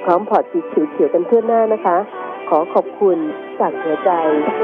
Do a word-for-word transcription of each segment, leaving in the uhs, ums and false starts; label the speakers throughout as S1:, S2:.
S1: พร้อมพอร์ตสีเขียวๆกันทั่วหน้านะคะขอขอบคุณจากหัวใจ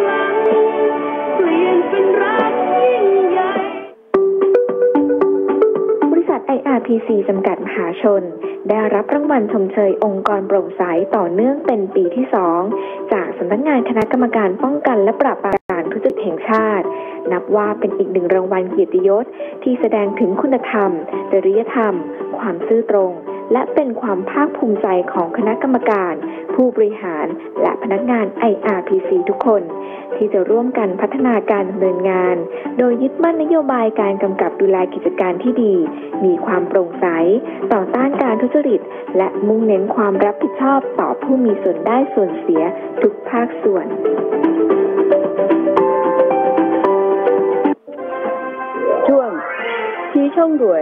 S2: บริษัท ไอ อาร์ พี ซี จำกัดมหาชนได้รับรางวัลชมเชยองค์กรโปร่งใสต่อเนื่องเป็นปีที่สองจากสำนักงานคณะกรรมการป้องกันและปราบปรามทุจริตแห่งชาตินับว่าเป็นอีกหนึ่งรางวัลเกียรติยศที่แสดงถึงคุณธรรมจริยธรรมความซื่อตรงและเป็นความภาคภูมิใจของคณะกรรมการผู้บริหารและพนักงาน ไอ อาร์ พี ซี ทุกคนที่จะร่วมกันพัฒนาการดำเนินงานโดยยึดมั่นนโยบายการกำกับดูแลกิจการที่ดีมีความโปร่งใสต่อต้านการทุจริตและมุ่งเน้นความรับผิดชอบต่อผู้มีส่วนได้ส่วนเสียทุกภาคส่วน
S1: ช่วงชี้ช่องรวย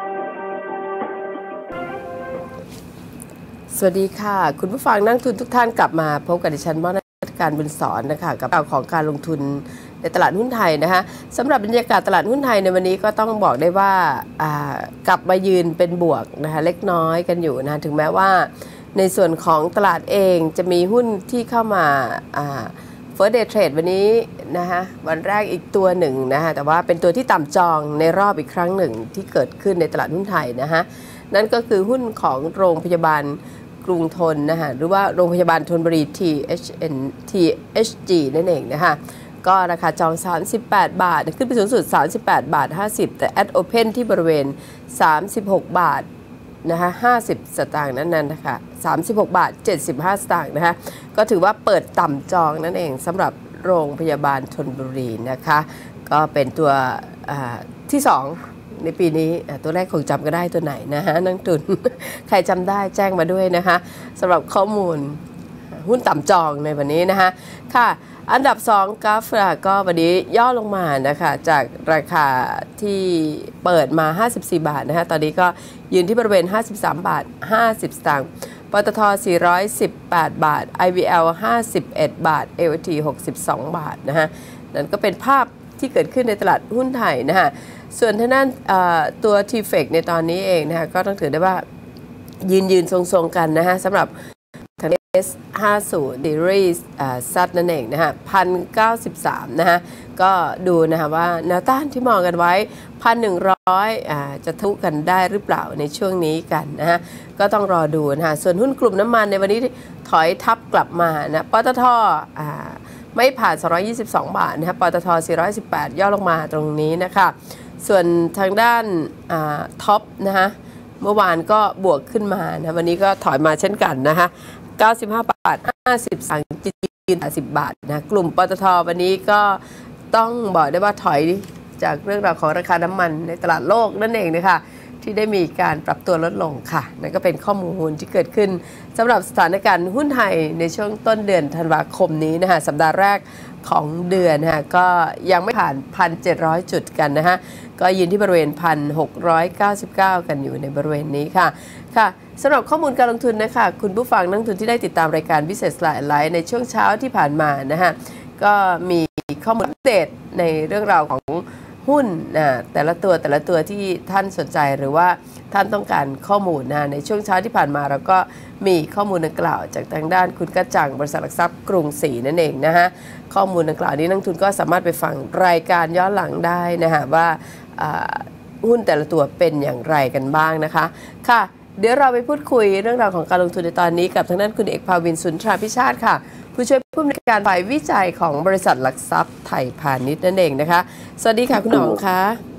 S3: สวัสดีค่ะคุณผู้ฟังนักทุนทุกท่านกลับมาพบกับดิฉันม่อนการบุญสอนนะคะกับข่าวของการลงทุนในตลาดหุ้นไทยนะคะสำหรับบรรยากาศตลาดหุ้นไทยในวันนี้ก็ต้องบอกได้ว่ากลับมายืนเป็นบวกนะคะเล็กน้อยกันอยู่นะถึงแม้ว่าในส่วนของตลาดเองจะมีหุ้นที่เข้ามาเฟิร์สเดย์เทรดวันนี้นะคะวันแรกอีกตัวหนึ่งนะคะแต่ว่าเป็นตัวที่ต่ำจองในรอบอีกครั้งหนึ่งที่เกิดขึ้นในตลาดหุ้นไทยนะคะนั่นก็คือหุ้นของโรงพยาบาลกรุงธนนะคะหรือว่าโรงพยาบาลธนบุรี ที เอช เอ็น ที เอช จี นั่นเองนะคะก็ราคาจองสามสิบแปดบาทขึ้นไปสูงสุดสามสิบแปดบาทห้าสิบแต่ at open ที่บริเวณสามสิบหกบาทนะคะห้าสิบสตางค์นั่นนั่นนะคะสามสิบหกบาทเจ็ดสิบห้าสตางค์นะคะก็ถือว่าเปิดต่ำจองนั่นเองสำหรับโรงพยาบาลธนบุรีนะคะก็เป็นตัวที่สองในปีนี้ตัวแรกคงจำก็ได้ตัวไหนนะฮะนักทุน ใครจำได้แจ้งมาด้วยนะคะสำหรับข้อมูลหุ้นต่ำจองในวันนี้นะคะค่ะอันดับสองกราฟก็วันนี้ย่อลงมานะคะจากราคาที่เปิดมาห้าสิบสี่บาทนะคะตอนนี้ก็ยืนที่บริเวณห้าสิบสามบาทห้าสิบสตางค์ปตทสี่ร้อยสิบแปดบาท ไอ วี แอล ห้าสิบเอ็ดบาท เอ โอ ที หกสิบสองบาทนะคะนั่นก็เป็นภาพที่เกิดขึ้นในตลาดหุ้นไทยนะคะส่วนทางด้านตัว ที เอฟ อี ซี ในตอนนี้เองนะคะก็ต้องถือได้ว่ายืนยืนทรงๆกันนะคะสำหรับทาง เอส ห้าสิบ Series ซัดนั่นเองนะคะ หนึ่งพันเก้าสิบสาม นะคะก็ดูนะคะว่าแนวต้านที่มองกันไว้ หนึ่งพันหนึ่งร้อย อ่าจะทะลุกันได้หรือเปล่าในช่วงนี้กันนะคะก็ต้องรอดูนะคะส่วนหุ้นกลุ่มน้ำมันในวันนี้ถอยทับกลับมานะปตทอ่าไม่ผ่านสองร้อยยี่สิบสองบาทนะคะปตทสี่ร้อยสิบแปดย่อลงมาตรงนี้นะคะส่วนทางด้านท็อปนะคะเมื่อวานก็บวกขึ้นมานะวันนี้ก็ถอยมาเช่นกันนะคะเก้าสิบห้าบาทห้าสิบสตางค์จีนสิบบาทนะกลุ่มปตทวันนี้ก็ต้องบอกได้ว่าถอยจากเรื่องราวของราคาน้ำมันในตลาดโลกนั่นเองนะคะที่ได้มีการปรับตัวลดลงค่ะนั่นก็เป็นข้อมูลที่เกิดขึ้นสำหรับสถานการณ์หุ้นไทยในช่วงต้นเดือนธันวาคมนี้นะคะสัปดาห์แรกของเดือนนะคะก็ยังไม่ผ่าน หนึ่งพันเจ็ดร้อย จุดกันนะคะก็ยืนที่บริเวณ หนึ่งพันหกร้อยเก้าสิบเก้า กันอยู่ในบริเวณนี้ค่ะค่ะสำหรับข้อมูลการลงทุนนะคะคุณผู้ฟังนักลงทุนที่ได้ติดตามรายการ Business Spotlight ในช่วงเช้าที่ผ่านมานะคะก็มีข้อมูลอัปเดตในเรื่องราวของหุ้นนะแต่ละตัวแต่ละตัวที่ท่านสนใจหรือว่าท่านต้องการข้อมูลนะในช่วงเช้าที่ผ่านมาเราก็มีข้อมูลดังกล่าวจากทางด้านคุณกระจังบริษัทหลักทรัพย์กรุงศรีนั่นเองนะฮะข้อมูลดังกล่าวนี้นักทุนก็สามารถไปฟังรายการย้อนหลังได้นะฮะว่าหุ้นแต่ละตัวเป็นอย่างไรกันบ้างนะคะค่ะเดี๋ยวเราไปพูดคุยเรื่องราวของการลงทุนในตอนนี้กับทางด้านคุณเอกภาวินสุนทราพิชาติค่ะผู้ช่วยผู้อำนวยการฝ่ายวิจัยของบริษัทหลักทรัพย์ไทยพาณิชย์นั่นเองนะคะสวัสดีค่ะคุณหนองคะ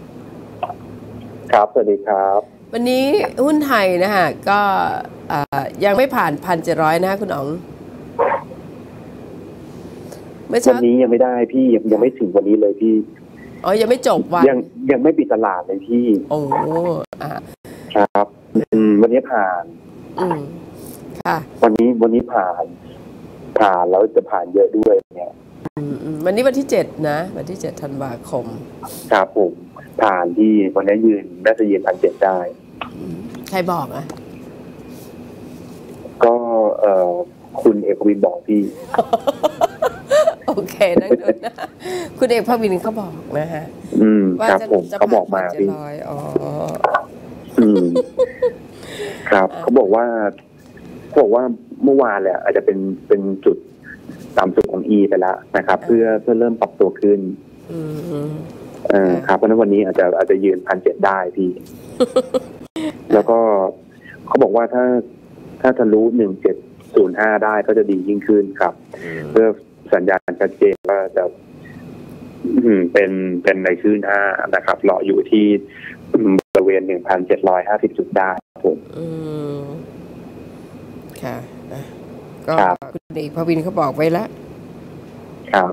S4: ครับสวัสดีครับ
S3: วันนี้หุ้นไทยนะคะก็ยังไม่ผ่าน หนึ่งพันเจ็ดร้อย นะคะคุณหนอง
S4: วันนี้ยังไม่ได้พี่ยังยังไม่ถึงวันนี้เลยพี่
S3: อ๋อยังไม่จบวัน
S4: ยังยังไม่ปิดตลาดเลยพี่
S3: โอ้อ่า
S4: ครับอืมวันนี้ผ่าน
S3: อืมค่ะ
S4: วันนี้วันนี้ผ่านผ่านแล้วจะผ่านเยอะด้วยเนี่ย
S3: วันนี้วันที่เจ็ดนะวันที่เจ็ดธันวาคม
S4: ครับผมผ่านที่วันนี้ยืนน่าจะยืนพันเจ็ดได้
S3: ใครบอกอ่ะ
S4: ก็เอ่อคุณเอกวินบอกพี่
S3: โอเคนั่นดูนะคุณเอกภาวินเขาบอกนะฮะ
S4: อืมครับผมเขาบอกมาพี่
S3: อ๋อ
S4: อืมครับเขาบอกว่าบอกว่าเมื่อวานเลยอาจจะเป็นเป็นจุดต่ำสุดของ E ไปแล้วนะครับเพื่อเพื่อเริ่มปรับตัวขึ้นเออครับเพราะฉะนั้นวันนี้อาจจะอาจจะยืนพันเจ็ดได้พี่ แล้วก็เขาบอกว่าถ้าถ้าทะลุหนึ่งเจ็ดศูนย์ห้าได้ก็จะดียิ่งขึ้นครับเพื่อสัญญาณชัดเจนว่าจะเป็นเป็นในคลื่นห้านะครับรออยู่ที่บริเวณหนึ่งพันเจ็ดร้อยห้าสิบจุดได้ครับผม
S3: อืมค่ะก็คุณเอกภวินเขาบอกไว้แล้ว
S4: ครับ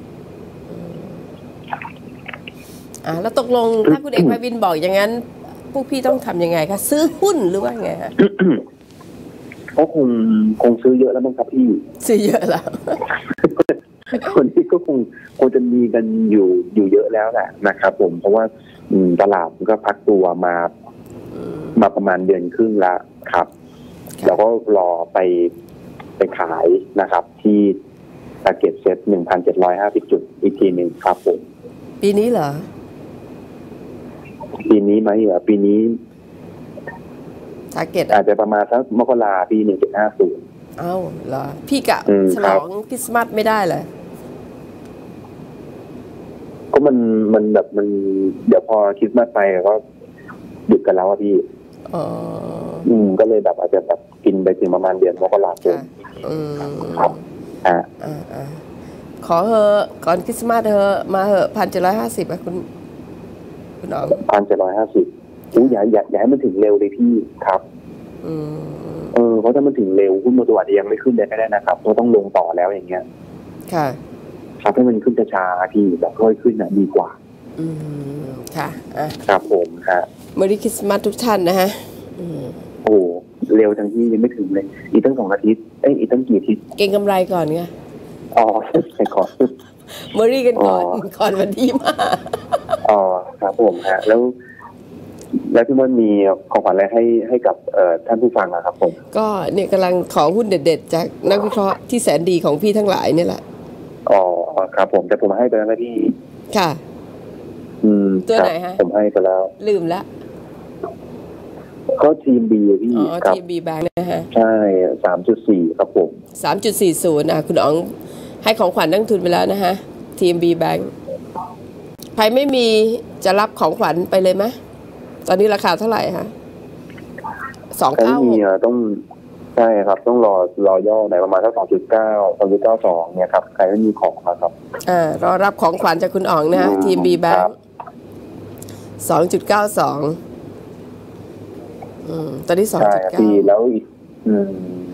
S3: อ่าแล้วตกลงถ้าคุณเอกภวินบอกอย่างนั้นพวกพี่ต้องทำยังไงคะซื้อหุ้นหรือว่าไงฮะ
S4: ก็คงคงซื้อเยอะแล้วมั้งครับพี่
S3: ซื้อเยอะแล้ว
S4: คนที่ก็คงคงจะมีกันอยู่อยู่เยอะแล้วแหละนะครับผมเพราะว่าตลาดมันก็พักตัวมามาประมาณเดือนครึ่งแล้วครับแล้วก็รอไปไปขายนะครับที่ตาเก็ตเซ็ตหนึ่งพันเจ็ดร้อยห้าสิบจุดอีกทีหนึ่งครับผม
S3: ปีนี้เหรอ
S4: ปีนี้ไหมเหรอปีนี้
S3: ตาเก็ต
S4: อาจจะประมาณสักมกราปีหนึ่งจุดห้าศูนย์
S3: เอ้าเหรอพี่กะฉลองคริสต์มาสไม่ได้เหรอ
S4: ก็มันมันแบบมันเดี๋ยวพอคริสต์มาสไปก็หยุดกันแล้วอะพี่
S3: อ๋อ
S4: อืมก็เลยแบบอาจจะแบบกินไปถึงประมาณเดือนมกราคม
S3: อืม
S4: ครับอ่า
S3: อ่าอ่าขอเหอะก่อนคริสต์มาสเถอะมาเหอะพันเจ็ดร้อยห้าสิบอะคุณคุณน้อง
S4: พันเจ็ดร้อยห้าสิบอู้อย่าอย่าอย่าให้มันถึงเร็วเลยพี่ครับ
S3: อืม
S4: เออเพราะถ้ามันถึงเร็วหุ้นตัวอาจจะยังไม่ขึ้นได้ก็ได้นะครับเพราะต้องลงต่อแล้วอย่างเงี้ย
S3: ค่ะ
S4: ครับให้มันขึ้นช้าๆพี่แบบค่อยขึ้นน่ะดีกว่า
S3: อืมค่ะอ่ะ
S4: ครับผมฮะ
S3: เมอร์รี่คริสต์มาสทุกท่านนะฮะอืม
S4: โอ้เร็วจังที่ยังไม่ถึงเลยอีกตั้งสองอาทิตย์เอ้ยอีกตั้งกี่อาทิตย์
S3: เก็งกำไรก่อนไง
S4: อ๋อใช่ก่อน
S3: เมอร์รี่กันก่อนก่อนวันที่มา
S4: อ๋อครับผมฮะแล้วแล้วพี่มันมีของขวัญอะไรให้ให้กับท่านผู้ฟังนะครับผม
S3: ก็เนี่ยกำลังขอหุ้นเด็ดๆจากนักวิเคราะห์ที่แสนดีของพี่ทั้งหลายนี่แหละ
S4: อ๋อครับผมแต่ผมให้ไปแล้วนะพี่
S3: ค่ะ
S4: อืม
S3: ตัวไหนฮะ
S4: ผมให้ไปแล้ว
S3: ลืมละ
S4: ก็ทีมบีพี่
S3: อ๋อทีมบีแบงค์นะฮะ
S4: ใช่สามจุดสี่ครับผม
S3: สามจุดสี่ศูนย์อ่ะคุณอ๋องให้ของขวัญนักทุนไปแล้วนะฮะทีมบีแบงค์ใครไม่มีจะรับของขวัญไปเลยไหมตอนนี้ราคาเท่าไหร่คะสองเก้าหก
S4: ต้องใช่ครับต้องรอรอย่อไหนประมาณสักสองจุดเก้าสองจุดเก้าสองเนี่ยครับใครไม่มีของนะครับ
S3: อ่ารอรับของขวัญจากคุณอ๋องนะฮะทีมบีแบงค์สองจุดเก้าสองอืมตอนนี้สองจุดเก้า
S4: แล้วอีกอืม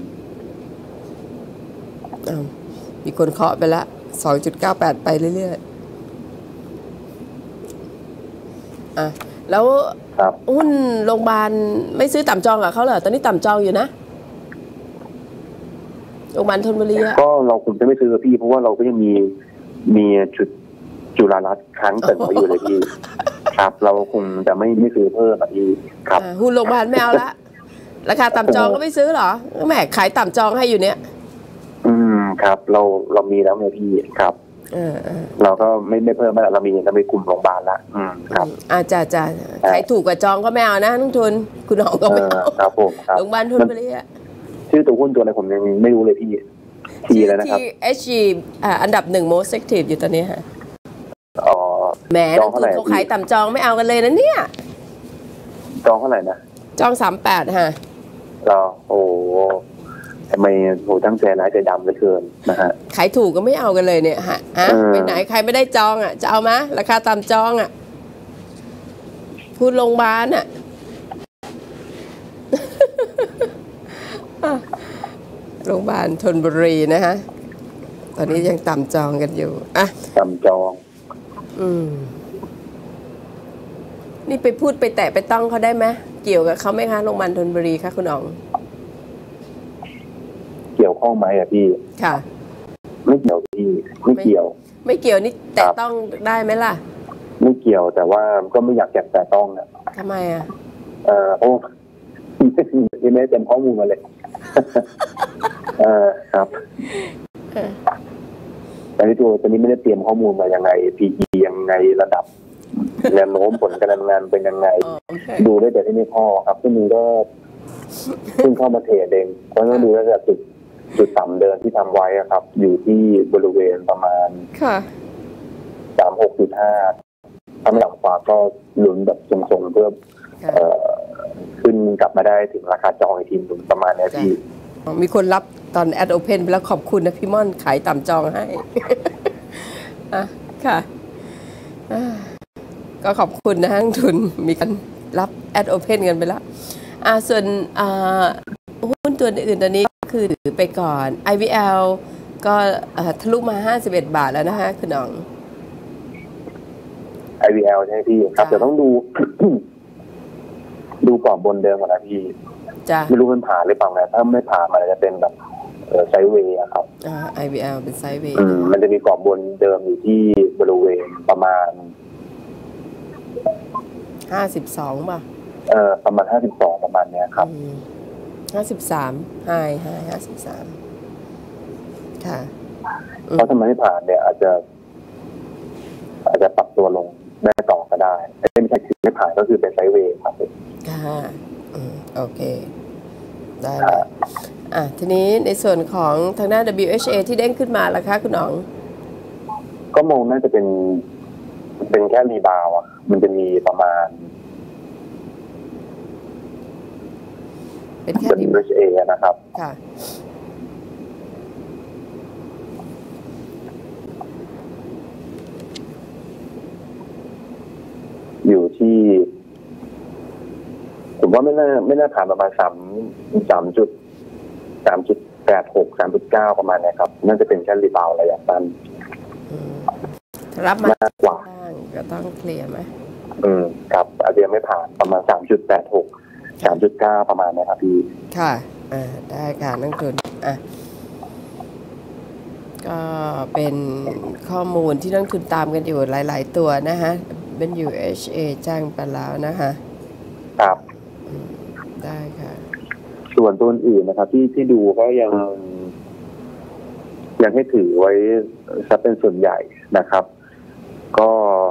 S3: อ้าวมีคนเคาะไปละสองจุดเก้าแปดไปเรื่อยๆอ่ะแล้วหุ้นโรงพยาบาลไม่ซื้อต่ำจองกับเขาเหรอตอนนี้ต่ำจองอยู่นะโรงพยาบาลธนบุรี
S4: ก็เราคงจะไม่ซื้อพี่เพราะว่าเราก็ยังมีมีจุดจุฬารัตน์ค้างเติ่งไว้อยู่เลยพี่ครับเราคงจะไม่ไม่ซื้อเพิ่มแบบนี้ครับ
S3: หุ้นโรงพยาบาลไม่เอาละราคาต่ำจองก็ไม่ซื้อหรอแหมขายต่ำจองให้อยู่เนี้ย
S4: อืมครับเราเรามีแล้วไงพี่ครับ
S3: เออ
S4: เราก็ไม่ไม่เพิ่มมาเรามีเรามีกลุ่มโรงพยาบาลละอืมครับ
S3: อ่าจ้าจ้าใครถูกกว่าจองก็ไม่เอานะนักทุนคุณอ๋องก็ไม่เอา
S4: ครับผม
S3: โรงพยาบาลธนบุรี
S4: ชื่อตัวหุ้นตัวอะไรผมยังไม่รู้เลยพี่ทีแล้วนะครับ
S3: ที เอช จี อ่าอันดับหนึ่ง most active อยู่ตอนนี้ฮะ
S4: อ๋อ
S3: แหมนักทุนเขาขายต่ำจองไม่เอากันเลยนะเนี่ย
S4: จองเท่าไหร่นะ
S3: จองสามแปดฮะ
S4: เราโอ้ทำไมโหตั้งใจร้ายใจดำเหลือเกินนะฮะ
S3: ขายถูกก็ไม่เอากันเลยเนี่ยฮะฮะไปไหนใครไม่ได้จองอ่ะจะเอามะราคาตามจองอ่ะพูดโรงพยาบาลอ่ะโรงพยาบาลธนบุรีนะฮะตอนนี้ยังต่ำจองกันอยู่อ่ะ
S4: ต่ำจอง
S3: อืมนี่ไปพูดไปแตะไปต้องเขาได้ไหมเกี่ยวกับเขาไหมคะโรงพยาบาลธนบุรีคะคุณอ๋อง
S4: เกี่ยวข้องไหมอะพี่
S3: ค่ะ
S4: ไม่เกี่ยวพี่ไม่เกี่ยว
S3: ไม่เกี่ยวนี่แต่ต้องได้ไหมล่ะ
S4: ไม่เกี่ยวแต่ว่าก็ไม่อยากแกะแต่ต้องนะ
S3: ทำไมอ่ะ
S4: เออโอ้ยังไม่ได้เต็มข้อมูลมาเลยเออครับแต่ที่ตัวตอนนี้ไม่ได้เตรียมข้อมูลมายังไง พี อี ยังไงระดับแนวโน้มผลการดำเนินงานเป็นยังไงดูได้แต่ที่ไม่พอครับที่นี้ก็เพิ่งเข้ามาเทรดเองเพราะฉะนั้นดูแล้วจะจุดจุดต่ำเดินที่ทำไว้ครับอยู่ที่บริเวณประมาณ
S3: ค่ะ
S4: สามหกจุดห้าถ้าไม่ต่ำกว่าก็ลุ้นแบบทรงๆเพื่อขึ้นกลับมาได้ถึงราคาจองอีกทีนึงประมาณนี้พี่
S3: มีคนรับตอนแอดโอเพนไปแล้วขอบคุณนะพี่ม่อนขายต่ำจองให้ อ่ะค่ะก็ขอบคุณนะนักทุนมีการรับแอดโอเพนกันไปแล้วอ่าส่วนอ่าหุ้นตัวอื่นตอนนี้ก็คือถือไปก่อน ไอ วี แอล ก็ทะลุมาห้าสิบเอ็ดบาทแล้วนะคะคุณน้อง
S4: ไอ วี แอล ใช่พี่ครับจะต้องดู ดูกรอบบนเดิมก่อนนะพี่ไม่รู้มันผ่านหรือเปล่านะถ้าไม่ผ่านมันจะเป็นแบบไซด์เวย์ครับ
S3: อ่า ไอ วี แอล เป็นไซด์เวย์
S4: มันจะมีกรอบบนเดิมอยู่ที่บริเวณประมาณ
S3: ห้าสิบสองป่ะ
S4: เอ่อประมาณห้าสิบสองประมาณเนี้ยครับ
S3: ห้าสิบสามไฮไฮห้าสิบสามค่ะ
S4: เพราะถ้ามันไม่ผ่านเนี่ยอาจจะอาจจะปรับตัวลงได้ต่อก็ได้ไม่ใช่คือไม่ผ่านก็คือเป็นไซด์เวย์ครับ
S3: ค่ะโอเคได้แล้วอ่ะทีนี้ในส่วนของทางด้าน ดับเบิลยู เอช เอ ที่เด้งขึ้นมาล่ะคะคุณหนอง
S4: ก็มองน่าจะเป็นเป็นแค่รีบาวอ่ะมันจะมีประมาณ
S3: เป็นแค่
S4: ดับเบิลยู เอช เอ นะครับ
S3: ค่ะ
S4: อยู่ที่ผมว่าไม่น่าไม่น่าผ่านประมาณสามสามจุดสามจุดแปดหกสามจุดเก้าประมาณนี้ครับน่าจะเป็นแค่รีบาวระยะสั้น
S3: รับมากกว่าก็ต้องเคลียร์ไหม
S4: อืมครับอาจจะยังไม่ผ่านประมาณสามจุดแปดหกสามจุดเก้าประมาณนี้ครับพี่
S3: ค่ะอ่าได้ค่ะนักทุนอ่ะก็เป็นข้อมูลที่นักทุนตามกันอยู่หลายๆตัวนะฮะเป็น ยู เอช เอ แจ้งไปแล้วนะคะ
S4: ครับ
S3: ได้ค่ะ
S4: ส่วนตัวอื่นนะครับที่ที่ดูก็ยังยังให้ถือไว้ซะเป็นส่วนใหญ่นะครับก็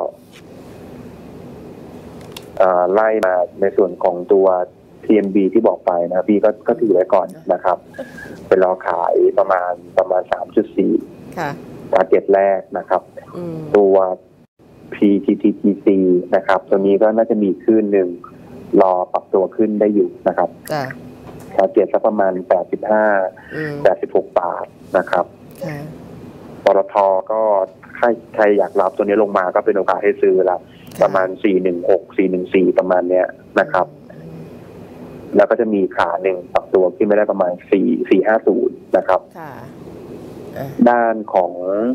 S4: ไล่มาในส่วนของตัว ที เอ็ม บี ที่บอกไปนะพี่ก็ก็ถือไว้ก่อนนะครับเป็นรอขายประมาณประมาณ สามจุดสี่
S3: ค่ะ
S4: ทาร์เก็ตแรกนะครับตัว พี ที ที ที ซี นะครับตัวนี้ก็น่าจะมีขึ้นหนึ่งรอปรับตัวขึ้นได้อยู่นะครับทาร์เก็ตสักประมาณแปดสิบห้า แปดสิบหกบาทนะครับปตท.ก็ใครใครอยากรับตัวนี้ลงมาก็เป็นโอกาสให้ซื้อละประมาณสี่หนึ่งหก สี่หนึ่งสี่ประมาณเนี้ยนะครับแล้วก็จะมีขาหนึ่งปรับตัวขึ้นไม่ได้ประมาณสี่ สี่ห้าศูนย์นะครับด้านของ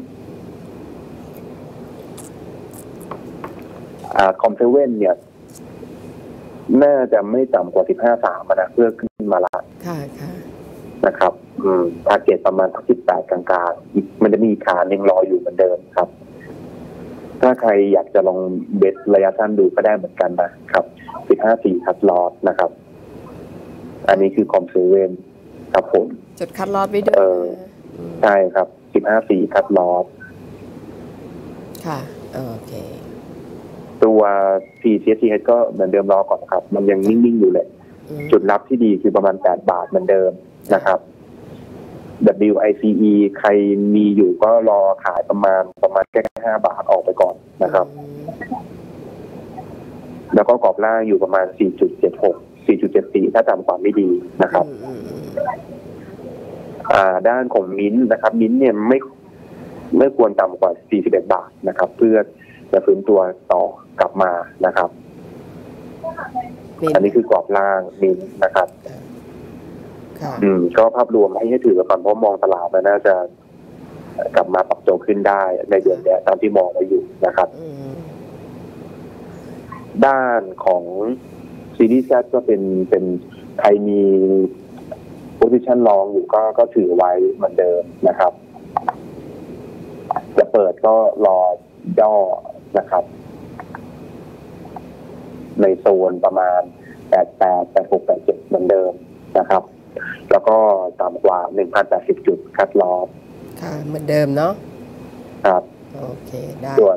S4: อ่าคอมเซเว่นเนี่ยน่าจะไม่ต่ำกว่าสิบห้า สามนะเพื่อขึ้นมาละนะครับอืมทาร์เก็ตประมาณสิบแปดกลางๆมันจะมีขาหนึ่งรออยู่เหมือนเดิมครับถ้าใครอยากจะลองเบสระยะสั้นดูก็ได้เหมือนกันนะครับสิบห้า สี่คัดลอสนะครับอันนี้คือคอมเซเว่นครับผม
S3: จุดคัดลอสไปด้วย
S4: ใช่ครับสิบห้า สี่คัดลอส
S3: ค่ะโอเค
S4: ตัว พี ซี เอส ที เอช ก็เหมือนเดิมรอก่อนครับมันยังนิ่งๆอยู่เลยจุดรับที่ดีคือประมาณแปดบาทเหมือนเดิมนะครับ ดับเบิลยู ไอ ซี อี ใครมีอยู่ก็รอขายประมาณประมาณแค่ห้าบาทออกไปก่อนนะครับแล้วก็กรอบล่างอยู่ประมาณ สี่จุดเจ็ดหก สี่จุดเจ็ดสี่ ถ้าจำความไม่ดีนะครับอ่าด้านของมิ้นท์นะครับมิ้นท์เนี่ยไม่ไม่ควรต่ำกว่าสี่สิบเอ็ดบาทนะครับเพื่อจะฟื้นตัวต่อกลับมานะครับอันนี้คือกรอบล่างมิ้นท์นะครับอืมก็ภาพรวมให้ให้ถือก่อนเพราะมองตลาดมันน่าจะกลับมาปรับตัวขึ้นได้ในเดือนนี้ตามที่มองไว้อยู่นะครับด้านของซีรีส์ Z ก็เป็นเป็นใครมีโพซิชันลองอยู่ก็ก็ถือไว้เหมือนเดิมนะครับจะเปิดก็รอย่อนะครับในโซนประมาณแปดแปด แปดหก แปดเจ็ดเหมือนเดิมนะครับแล้วก็ต่ำกว่า หนึ่งพันแปดสิบ จุดคัดลอส
S3: ค่ะเหมือนเดิมเนาะ
S4: ครับ
S3: โอเคได้
S4: ส่วน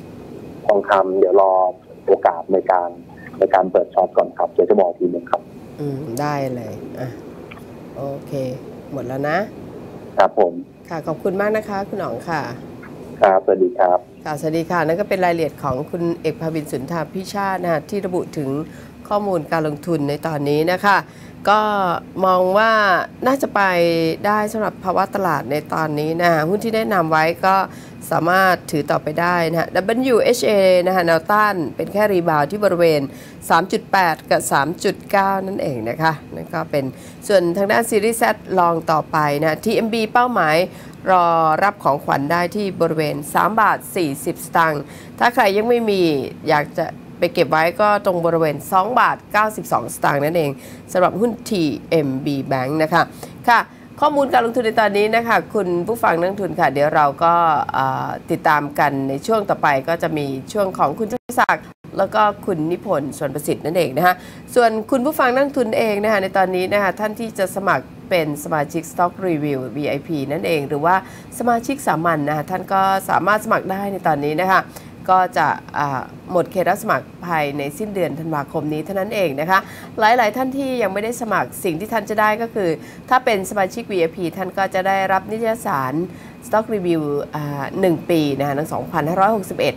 S4: ทองคำเดี๋ยวรอโอกาสในการในการเปิดช็อตก่อนครับเดี๋ยวจะบอกทีนึงครับ
S3: อืมได้เลยอ่ะโอเคหมดแล้วนะครับ
S4: ผม
S3: ค่ะขอบคุณมากนะคะคุณอ๋องค่ะ
S4: ครับสวัสดีครับ
S3: ค่ะสวัสดีค่ะนั่นก็เป็นรายละเอียดของคุณเอกภวินสุนทรพิชาตินะที่ระบุถึงข้อมูลการลงทุนในตอนนี้นะคะก็มองว่าน่าจะไปได้สำหรับภาวะตลาดในตอนนี้นะหุ้นที่แนะนำไว้ก็สามารถถือต่อไปได้นะ ดับเบิลยู เอช เอ นะคะแนวต้านเป็นแค่รีบาวที่บริเวณ สามจุดแปด กับ สามจุดเก้า นั่นเองนะคะนั่นก็เป็นส่วนทางด้านซีรีส์ Z ลองต่อไปนะ ที เอ็ม บี เป้าหมายรอรับของขวัญได้ที่บริเวณ สามบาทสี่สิบ สตางค์ถ้าใครยังไม่มีอยากจะไปเก็บไว้ก็ตรงบริเวณ สองบาทเก้าสิบสอง สตางค์นั่นเองสำหรับหุ้น ที เอ็ม บี Bank นะคะค่ะข้อมูลการลงทุนในตอนนี้นะคะคุณผู้ฟังนักทุนค่ะเดี๋ยวเราก็ติดตามกันในช่วงต่อไปก็จะมีช่วงของคุณชัยศักดิ์แล้วก็คุณนิพนธ์ส่วนประสิทธิ์นั่นเองนะคะส่วนคุณผู้ฟังนักทุนเองนะคะในตอนนี้นะคะท่านที่จะสมัครเป็นสมาชิก Stock Review วี ไอ พี นั่นเองหรือว่าสมาชิกสามัญ นะคะท่านก็สามารถสมัครได้ในตอนนี้นะคะก็จะหมดเขตรับสมัครภายในสิ้นเดือนธันวาคมนี้เท่านั้นเองนะคะหลายๆท่านที่ยังไม่ได้สมัครสิ่งที่ท่านจะได้ก็คือถ้าเป็นสมาชิก วี ไอ พี ท่านก็จะได้รับนิตยสาร Stock Review หนึ่งปีนะคะในสองพันห้าร้อยหกสิบเอ็ด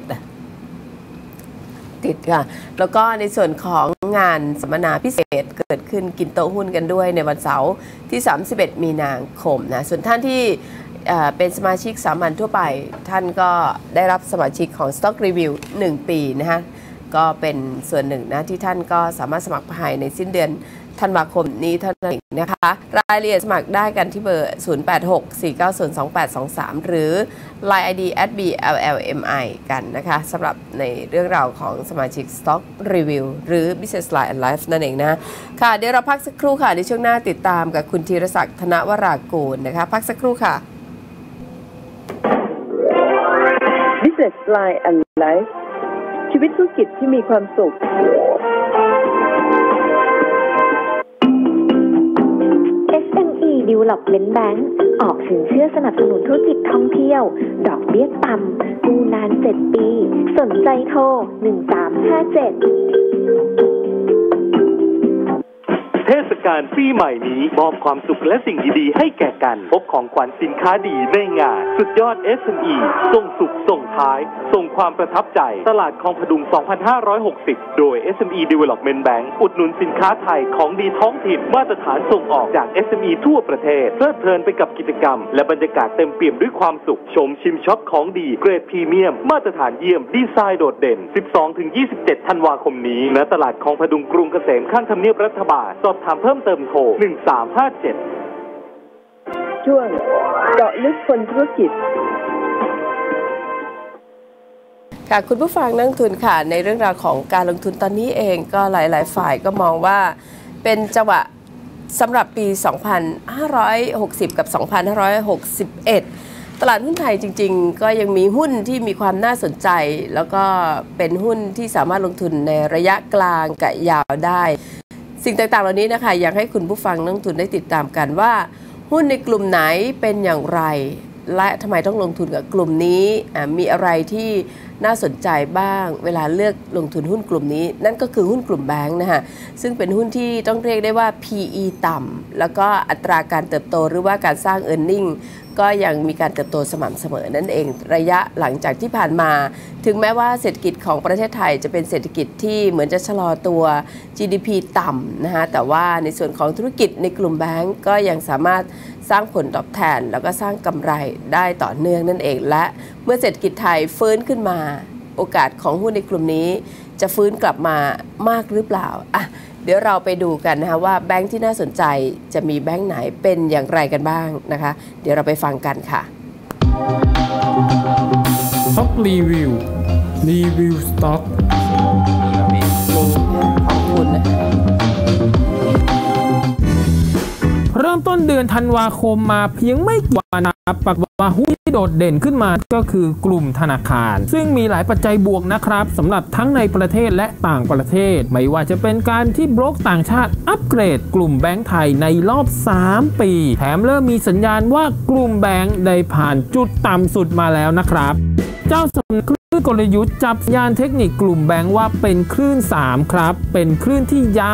S3: ติดค่ะแล้วก็ในส่วนของงานสัมมนาพิเศษเกิดขึ้นกินโต๊ะหุ้นกันด้วยในวันเสาร์ที่สามสิบเอ็ดมีนาคมนะส่วนท่านที่เป็นสมาชิกสามัญทั่วไปท่านก็ได้รับสมาชิกของ Stock Review หนึ่งปีนะคะก็เป็นส่วนหนึ่งนะที่ท่านก็สามารถสมัครภายในสิ้นเดือนธันวาคมนี้เท่านั้นเองนะคะรายละเอียดสมัครได้กันที่เบอร์ ศูนย์ แปด หก สี่ เก้า ศูนย์ สอง แปด สอง สาม หรือ ไลน์ ไอ ดี แอท บี แอล แอล เอ็ม ไอ กันนะคะสำหรับในเรื่องราวของสมาชิก Stock Review หรือ Business Line and Life นั่นเองนะค่ะเดี๋ยวเราพักสักครู่ค่ะในช่วงหน้าติดตามกับคุณธีรศักดิ์ธนวรากูลนะคะพักสักครู่ค่ะ
S1: Business Line and Life ชีวิตธุรกิจที่มีความสุข
S2: เอส เอ็ม อี Development Bank ออกสินเชื่อสนับสนุนธุรกิจท่องเที่ยวดอกเบี้ยต่ำกู้นานเจ็ดปีสนใจโทรหนึ่งสามห้าเจ็ด
S5: เทศกาลปีใหม่นี้มอบความสุขและสิ่งดีๆให้แก่กันพบของขวัญสินค้าดีในงานสุดยอด เอส เอ็ม อี ส่งสุขส่งท้ายส่งความประทับใจตลาดคลองพดุง สองพันห้าร้อยหกสิบ โดย เอส เอ็ม อี Development Bank อุดหนุนสินค้าไทยของดีท้องถิ่นมาตรฐานส่งออกจาก เอส เอ็ม อี ทั่วประเทศเพลิดเพลินไปกับกิจกรรมและบรรยากาศเต็มเปี่ยมด้วยความสุขชมชิมช็อปของดีเกรดพรีเมียมมาตรฐานเยี่ยมดีไซน์โดดเด่น สิบสองถึงยี่สิบเจ็ด ธันวาคมนี้ณตลาดคลองพดุงกรุงเกษมข้างทำเนียบรัฐบาลสอบถามเพิ่มเติมโทรหนึ่งสามห้าเจ็ด
S1: ช่วงเจาะลึกคนธุรกิจ
S3: ค่ะคุณผู้ฟังนักทุนค่ะในเรื่องราวของการลงทุนตอนนี้เองก็หลายๆฝ่ายก็มองว่าเป็นจังหวะสำหรับปี สองพันห้าร้อยหกสิบ กับ สองพันห้าร้อยหกสิบเอ็ด ตลาดหุ้นไทยจริงๆก็ยังมีหุ้นที่มีความน่าสนใจแล้วก็เป็นหุ้นที่สามารถลงทุนในระยะกลางกับยาวได้สิ่งต่างๆเหล่านี้นะคะอยากให้คุณผู้ฟังนักทุนได้ติดตามกันว่าหุ้นในกลุ่มไหนเป็นอย่างไรและทำไมต้องลงทุนกับกลุ่มนี้มีอะไรที่น่าสนใจบ้างเวลาเลือกลงทุนหุ้นกลุ่มนี้นั่นก็คือหุ้นกลุ่มแบงค์นะคะซึ่งเป็นหุ้นที่ต้องเรียกได้ว่า พี อี ต่ำแล้วก็อัตราการเติบโตหรือว่าการสร้าง Earning ก็ยังมีการเติบโตสม่ำเสมอนั่นเองระยะหลังจากที่ผ่านมาถึงแม้ว่าเศรษฐกิจของประเทศไทยจะเป็นเศรษฐกิจที่เหมือนจะชะลอตัว จี ดี พี ต่ำนะคะแต่ว่าในส่วนของธุรกิจในกลุ่มแบงก์ก็ยังสามารถสร้างผลตอบแทนแล้วก็สร้างกำไรได้ต่อเนื่องนั่นเองและเมื่อเศรษฐกิจไทยฟื้นขึ้นมาโอกาสของหุ้นในกลุ่มนี้จะฟื้นกลับมามากหรือเปล่าอ่ะเดี๋ยวเราไปดูกันนะคะว่าแบงค์ที่น่าสนใจจะมีแบงค์ไหนเป็นอย่างไรกันบ้างนะคะเดี๋ยวเราไปฟังกันค่ะ
S6: Stock Review รีวิว Stock
S3: ขอบคุณนะ
S6: เริ่มต้นเดือนธันวาคมมาเพียงไม่กี่วันนะครับปรากฏว่าหุ้นที่โดดเด่นขึ้นมาก็คือกลุ่มธนาคารซึ่งมีหลายปัจจัยบวกนะครับสำหรับทั้งในประเทศและต่างประเทศไม่ว่าจะเป็นการที่บล็อกต่างชาติอัปเกรดกลุ่มแบงก์ไทยในรอบสามปีแถมเริ่มมีสัญญาณว่ากลุ่มแบงก์ได้ผ่านจุดต่ำสุดมาแล้วนะครับเจ้าสำนักคลื่นกลยุทธ์จับสัญญาณเทคนิคกลุ่มแบงก์ว่าเป็นคลื่นสามครับเป็นคลื่นที่ยาวที่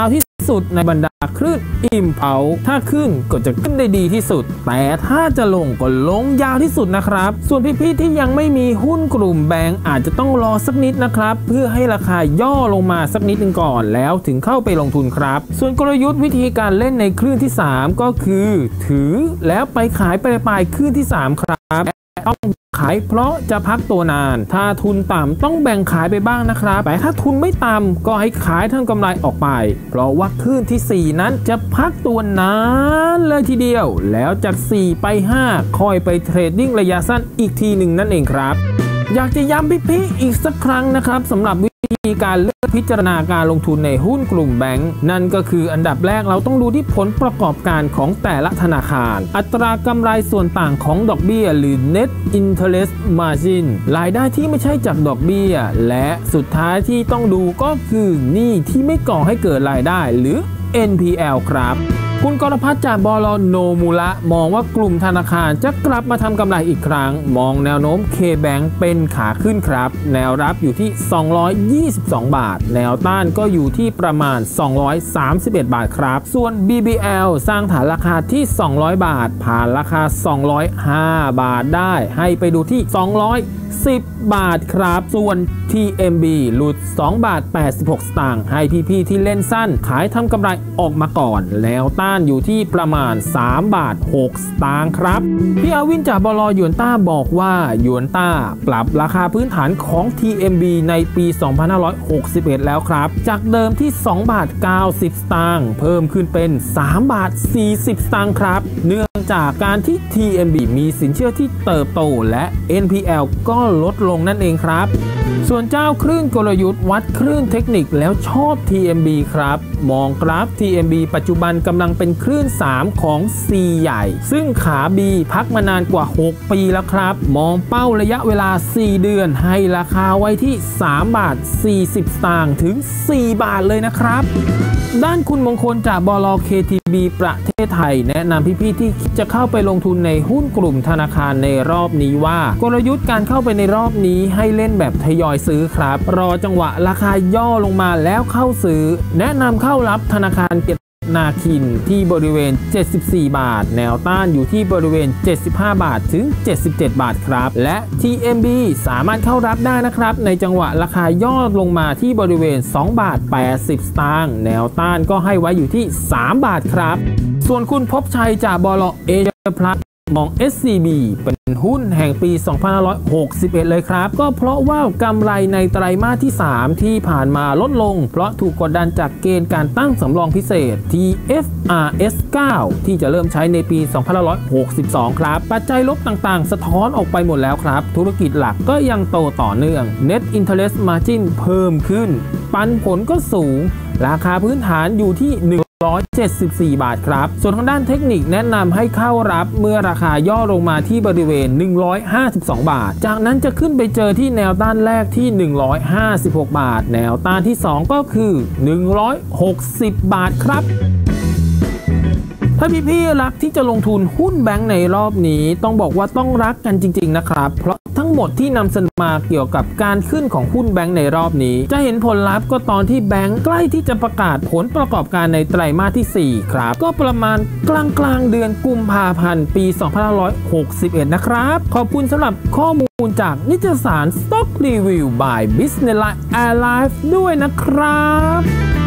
S6: สุดในบรรดาคลื่นอิมพัลถ้าขึ้นก็จะขึ้นได้ดีที่สุดแต่ถ้าจะลงก็ลงยาวที่สุดนะครับส่วนพี่ๆที่ยังไม่มีหุ้นกลุ่มแบงก์อาจจะต้องรอสักนิดนะครับเพื่อให้ราคาย่อลงมาสักนิดนึงก่อนแล้วถึงเข้าไปลงทุนครับส่วนกลยุทธ์วิธีการเล่นในคลื่นที่สามก็คือถือแล้วไปขายปลายปลายคลื่นที่สามครับต้องขายเพราะจะพักตัวนานถ้าทุนต่ำต้องแบ่งขายไปบ้างนะครับแต่ถ้าทุนไม่ต่ำก็ให้ขายทั้งกำไรออกไปเพราะว่าคลื่นที่สี่นั้นจะพักตัวนานเลยทีเดียวแล้วจากสี่ไปห้าค่อยไปเทรดดิ้งระยะสั้นอีกทีหนึ่งนั่นเองครับอยากจะย้ำพี่ๆอีกสักครั้งนะครับสำหรับวิธีการเลือกพิจารณาการลงทุนในหุ้นกลุ่มแบงก์นั่นก็คืออันดับแรกเราต้องดูที่ผลประกอบการของแต่ละธนาคารอัตรากำไรส่วนต่างของดอกเบี้ยหรือ Net Interest Margin รายได้ที่ไม่ใช่จากดอกเบี้ยและสุดท้ายที่ต้องดูก็คือหนี้ที่ไม่ก่อให้เกิดรายได้หรือ เอ็น พี แอล ครับคุณกรพัฒน์จากบล.โนมูระมองว่ากลุ่มธนาคารจะกลับมาทำกำไรอีกครั้งมองแนวโน้ม K-Bank เป็นขาขึ้นครับแนวรับอยู่ที่สองร้อยยี่สิบสองบาทแนวต้านก็อยู่ที่ประมาณสองร้อยสามสิบเอ็ดบาทครับส่วน บี บี แอล สร้างฐานราคาที่สองร้อยบาทผ่านราคาสองร้อยห้าบาทได้ให้ไปดูที่สองร้อยสิบบาทครับส่วน ที เอ็ม บี หลุดสองบาทแปดสิบหกสตางค์ให้พี่ๆที่เล่นสั้นขายทำกำไรออกมาก่อนแล้วต้านอยู่ที่ประมาณสามบาทหกสตางค์ครับพี่อาวินจากบล.หยวนต้าบอกว่าหยวนต้าปรับราคาพื้นฐานของ ที เอ็ม บี ในปีสองพันห้าร้อยหกสิบเอ็ดแล้วครับจากเดิมที่สองบาทเก้าสิบสตางค์เพิ่มขึ้นเป็นสามบาทสี่สิบสตางค์ครับเนื่องจากการที่ ที เอ็ม บี มีสินเชื่อที่เติบโตและ เอ็น พี แอล ก็ลดลงนั่นเองครับส่วนเจ้าคลื่นกลยุทธ์วัดคลื่นเทคนิคแล้วชอบ ที เอ็ม บี ครับมองกราฟ ที เอ็ม บี ปัจจุบันกำลังเป็นคลื่นสามของ C ใหญ่ซึ่งขา B พักมานานกว่าหกปีแล้วครับมองเป้าระยะเวลาสี่เดือนให้ราคาไว้ที่สามบาทสี่สิบสตางค์ถึงสี่บาทเลยนะครับด้านคุณมงคลจากบล. เค ที บี ประเทศไทยแนะนำพี่ๆที่จะเข้าไปลงทุนในหุ้นกลุ่มธนาคารในรอบนี้ว่ากลยุทธ์การเข้าไปในรอบนี้ให้เล่นแบบทยอยซื้อครับรอจังหวะราคาย่อลงมาแล้วเข้าซื้อแนะนำเข้ารับธนาคารเกียรตินาคินที่บริเวณเจ็ดสิบสี่บาทแนวต้านอยู่ที่บริเวณเจ็ดสิบห้าบาทถึงเจ็ดสิบเจ็ดบาทครับและ ที เอ็ม บี สามารถเข้ารับได้นะครับในจังหวะราคาย่อลงมาที่บริเวณสองบาทแปดสิบสตางค์แนวต้านก็ให้ไว้อยู่ที่สามบาทครับส่วนคุณภพชัยจากบล.เอเชียพลัสมอง เอส ซี บี เป็นหุ้นแห่งปีสองพันห้าร้อยหกสิบเอ็ดเลยครับก็เพราะว่ากำไรในไตรมาสที่สามที่ผ่านมาลดลงเพราะถูกกดดันจากเกณฑ์การตั้งสำรองพิเศษ ที เอฟ อาร์ เอส เก้า ที่จะเริ่มใช้ในปีสองพันห้าร้อยหกสิบสองครับปัจจัยลบต่างๆสะท้อนออกไปหมดแล้วครับธุรกิจหลักก็ยังโตต่อเนื่อง Net Interest Margin เพิ่มขึ้นปันผลก็สูงราคาพื้นฐานอยู่ที่หนึ่งร้อยเจ็ดสิบสี่บาทครับส่วนทางด้านเทคนิคแนะนำให้เข้ารับเมื่อราคาย่อลงมาที่บริเวณหนึ่งร้อยห้าสิบสองบาทจากนั้นจะขึ้นไปเจอที่แนวต้านแรกที่หนึ่งร้อยห้าสิบหกบาทแนวต้านที่สองก็คือหนึ่งร้อยหกสิบบาทครับถ้าพี่ๆรักที่จะลงทุนหุ้นแบงก์ในรอบนี้ต้องบอกว่าต้องรักกันจริงๆนะครับเพราะทั้งหมดที่นำเสนอมาเกี่ยวกับการขึ้นของหุ้นแบงก์ในรอบนี้จะเห็นผลลัพธ์ก็ตอนที่แบงก์ใกล้ที่จะประกาศผลประกอบการในไตรมาสที่สี่ครับก็ประมาณกลางกลางเดือนกุมภาพันธ์ปีสองพันห้าร้อยหกสิบเอ็ดนะครับขอบคุณสำหรับข้อมูลจากนิตยสาร Stock Review by Businessline Airlines ด้วยนะครับ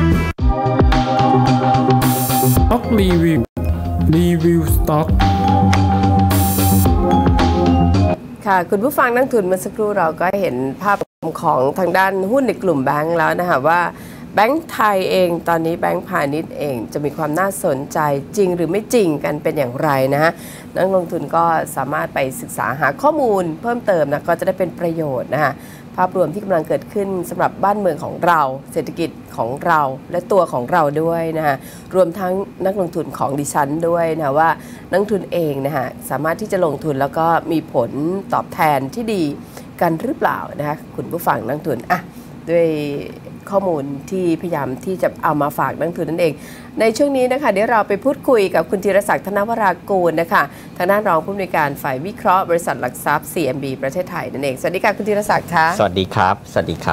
S6: Stock Reviewรีวิวสต็อก
S3: ค่ะคุณผู้ฟังนักทุนเมื่อสักครู่เราก็เห็นภาพของทางด้านหุ้นในกลุ่มแบงก์แล้วนะคะว่าแบงก์ไทยเองตอนนี้แบงก์พาณิชย์เองจะมีความน่าสนใจจริงหรือไม่จริงกันเป็นอย่างไรนะฮะนักลงทุนก็สามารถไปศึกษาหาข้อมูลเพิ่มเติมนะก็จะได้เป็นประโยชน์นะคะภาพรวมที่กำลังเกิดขึ้นสำหรับบ้านเมืองของเราเศรษฐกิจของเราและตัวของเราด้วยนะคะรวมทั้งนักลงทุนของดิฉันด้วยนะว่านักลงทุนเองนะคะสามารถที่จะลงทุนแล้วก็มีผลตอบแทนที่ดีกันหรือเปล่านะคะคุณผู้ฟังนักลงทุนอ่ะด้วยข้อมูลที่พยายามที่จะเอามาฝากนักลงทุนนั่นเองในช่วงนี้นะคะเดี๋ยวเราไปพูดคุยกับคุณธีรศักดิ์ธนวรากูลนะคะทางด้านรองผู้อำนวยการฝ่ายวิเคราะห์บริษัทหลักทรัพย์ ซี เอ็ม บี ประเทศไทยนั่นเองสวัสดีค่ะคุณธีรศักดิ์ค่ะ
S7: สวัสดีครับสวัสดีครับ